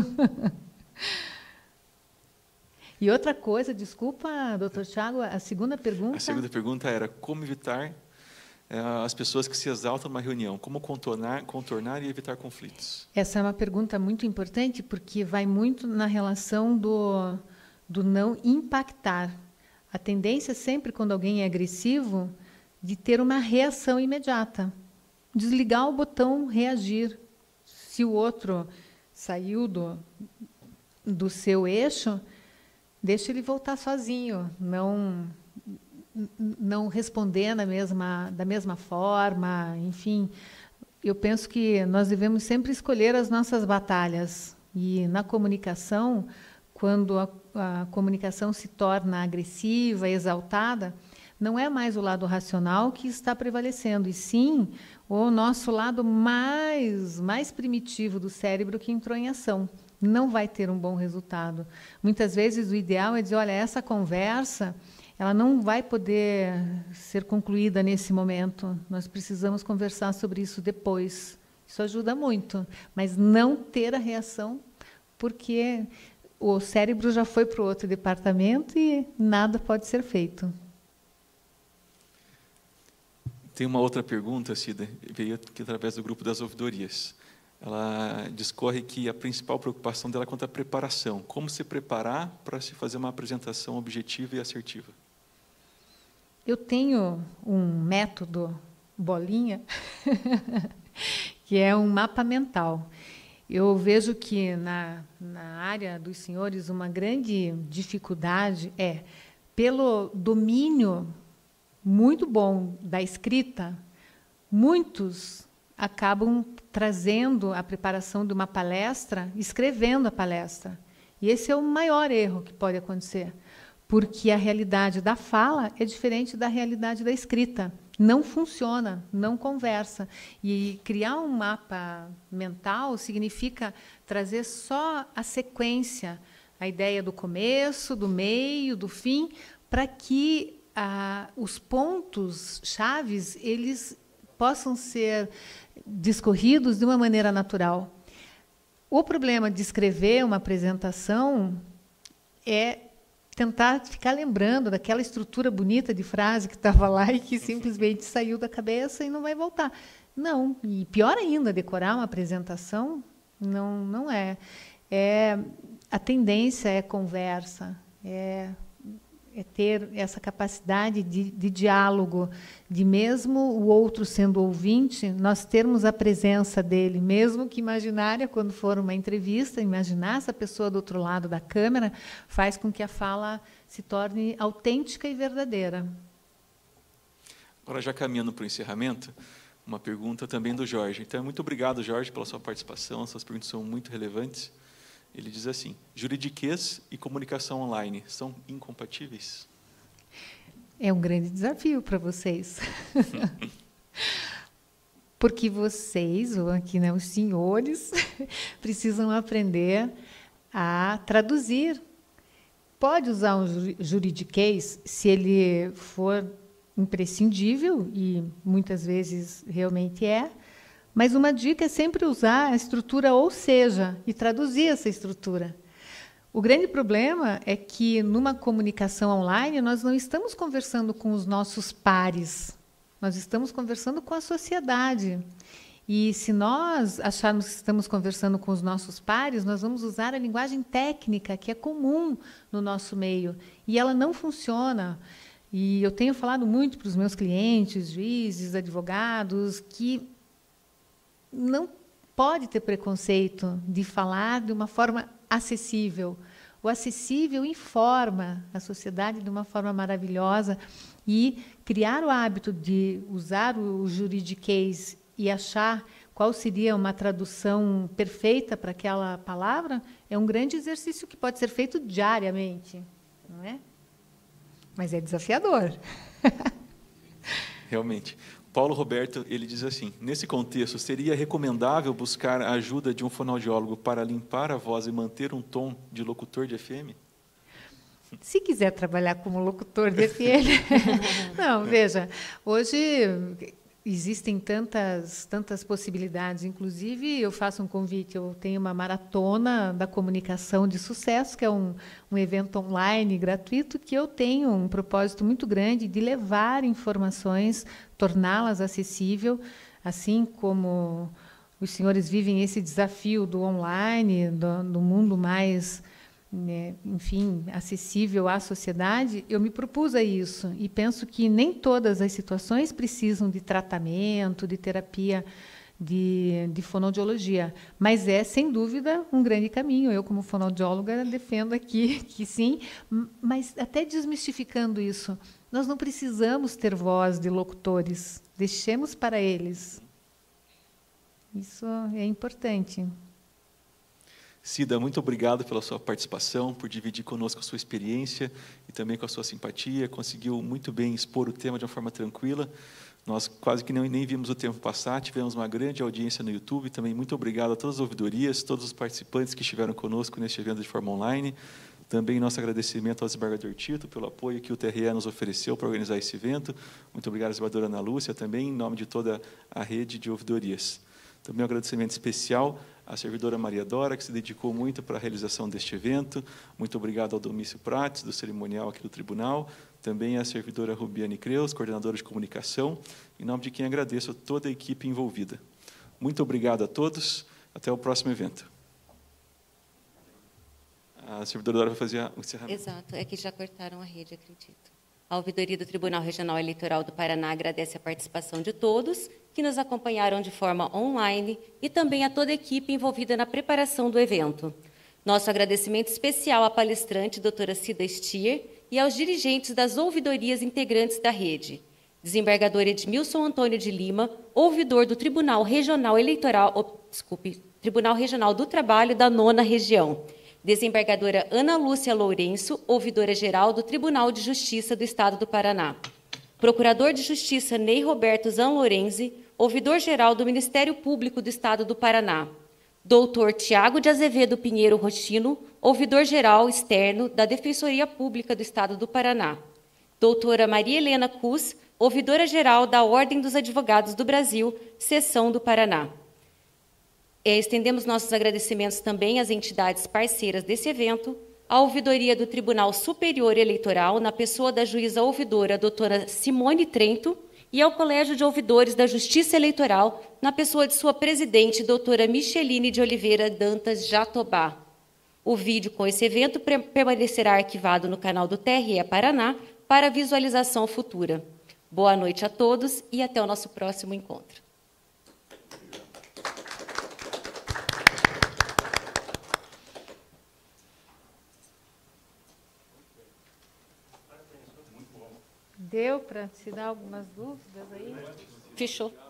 E outra coisa, desculpa, doutor Thiago, a segunda pergunta... A segunda pergunta era como evitar é, as pessoas que se exaltam numa reunião, como contornar, contornar e evitar conflitos? Essa é uma pergunta muito importante, porque vai muito na relação do, do não impactar. A tendência sempre, quando alguém é agressivo, de ter uma reação imediata. Desligar o botão reagir. Se o outro saiu do, do seu eixo, deixa ele voltar sozinho, não, não responder na mesma, da mesma forma, enfim. Eu penso que nós devemos sempre escolher as nossas batalhas. E na comunicação, quando a, a comunicação se torna agressiva, exaltada, não é mais o lado racional que está prevalecendo, e sim o nosso lado mais, mais primitivo do cérebro que entrou em ação. Não vai ter um bom resultado. Muitas vezes o ideal é dizer, olha, essa conversa, ela não vai poder ser concluída nesse momento. Nós precisamos conversar sobre isso depois. Isso ajuda muito, mas não ter a reação, porque o cérebro já foi para o outro departamento e nada pode ser feito. Tem uma outra pergunta, Cida, veio aqui através do grupo das ouvidorias. Ela discorre que a principal preocupação dela é quanto à preparação. Como se preparar para se fazer uma apresentação objetiva e assertiva? Eu tenho um método, bolinha, que é um mapa mental. Eu vejo que na, na área dos senhores uma grande dificuldade é, pelo domínio muito bom da escrita, muitos acabam trazendo a preparação de uma palestra, escrevendo a palestra. E esse é o maior erro que pode acontecer, porque a realidade da fala é diferente da realidade da escrita. Não funciona, não conversa. E criar um mapa mental significa trazer só a sequência, a ideia do começo, do meio, do fim, para que ah, os pontos chaves eles possam ser discorridos de uma maneira natural. O problema de escrever uma apresentação é tentar ficar lembrando daquela estrutura bonita de frase que estava lá e que simplesmente saiu da cabeça e não vai voltar. Não, e pior ainda, decorar uma apresentação não, não é. É a tendência é conversa, é é ter essa capacidade de, de diálogo, de mesmo o outro sendo ouvinte, nós termos a presença dele, mesmo que imaginária, quando for uma entrevista, imaginar essa pessoa do outro lado da câmera, faz com que a fala se torne autêntica e verdadeira. Agora, já caminhando para o encerramento, uma pergunta também do Jorge. Então, muito obrigado, Jorge, pela sua participação, suas perguntas são muito relevantes. Ele diz assim: juridiquês e comunicação online são incompatíveis? É um grande desafio para vocês. Porque vocês, ou aqui, né, os senhores, precisam aprender a traduzir. Pode usar um juridiquês se ele for imprescindível, e muitas vezes realmente é, mas uma dica é sempre usar a estrutura ou seja, e traduzir essa estrutura. O grande problema é que, numa comunicação online, nós não estamos conversando com os nossos pares, nós estamos conversando com a sociedade. E, se nós acharmos que estamos conversando com os nossos pares, nós vamos usar a linguagem técnica, que é comum no nosso meio, e ela não funciona. E eu tenho falado muito para os meus clientes, juízes, advogados, que não pode ter preconceito de falar de uma forma acessível. O acessível informa a sociedade de uma forma maravilhosa, e criar o hábito de usar o juridiquês e achar qual seria uma tradução perfeita para aquela palavra é um grande exercício que pode ser feito diariamente, não é? Mas é desafiador. Realmente. Paulo Roberto, ele diz assim: nesse contexto, seria recomendável buscar a ajuda de um fonoaudiólogo para limpar a voz e manter um tom de locutor de F M? Se quiser trabalhar como locutor de F M... Não, veja, hoje existem tantas, tantas possibilidades. Inclusive, eu faço um convite, eu tenho uma maratona da comunicação de sucesso, que é um, um evento online gratuito, que eu tenho um propósito muito grande de levar informações, torná-las acessível, assim como os senhores vivem esse desafio do online, do, do mundo mais, né, enfim, acessível à sociedade. Eu me propus a isso e penso que nem todas as situações precisam de tratamento, de terapia, de, de fonoaudiologia, mas é, sem dúvida, um grande caminho. Eu, como fonoaudióloga, defendo aqui que sim, mas até desmistificando isso, nós não precisamos ter voz de locutores, deixemos para eles. Isso é importante. Cida, muito obrigado pela sua participação, por dividir conosco a sua experiência e também com a sua simpatia. Conseguiu muito bem expor o tema de uma forma tranquila. Nós quase que nem, nem vimos o tempo passar, tivemos uma grande audiência no YouTube. Também muito obrigado a todas as ouvidorias, todos os participantes que estiveram conosco neste evento de forma online. Também nosso agradecimento ao desembargador Tito pelo apoio que o T R E nos ofereceu para organizar esse evento. Muito obrigado, desembargadora Ana Lúcia, também em nome de toda a rede de ouvidorias. Também um agradecimento especial à servidora Maria Dora, que se dedicou muito para a realização deste evento. Muito obrigado ao Domício Prates, do cerimonial aqui do tribunal. Também à servidora Rubiane Creus, coordenadora de comunicação, em nome de quem agradeço a toda a equipe envolvida. Muito obrigado a todos. Até o próximo evento. A servidora Dora vai fazer o encerramento. Exato, é que já cortaram a rede, acredito. A ouvidoria do Tribunal Regional Eleitoral do Paraná agradece a participação de todos que nos acompanharam de forma online e também a toda a equipe envolvida na preparação do evento. Nosso agradecimento especial à palestrante, doutora Cida Stier, e aos dirigentes das ouvidorias integrantes da rede. Desembargador Edmilson Antônio de Lima, ouvidor do Tribunal Regional Eleitoral, oh, desculpe, Tribunal Regional do Trabalho da nona Região. Desembargadora Ana Lúcia Lourenço, ouvidora-geral do Tribunal de Justiça do Estado do Paraná. Procurador de Justiça Ney Roberto Zanlorenzi, ouvidor-geral do Ministério Público do Estado do Paraná. Doutor Tiago de Azevedo Pinheiro Rostino, ouvidor-geral externo da Defensoria Pública do Estado do Paraná. Doutora Maria Helena Cus, ouvidora-geral da Ordem dos Advogados do Brasil, Seção do Paraná. É, estendemos nossos agradecimentos também às entidades parceiras desse evento, à ouvidoria do Tribunal Superior Eleitoral, na pessoa da juíza ouvidora doutora Simone Trento, e ao Colégio de Ouvidores da Justiça Eleitoral, na pessoa de sua presidente, doutora Micheline de Oliveira Dantas Jatobá. O vídeo com esse evento pre- permanecerá arquivado no canal do T R E Paraná para visualização futura. Boa noite a todos e até o nosso próximo encontro. Deu para tirar algumas dúvidas aí? Fechou.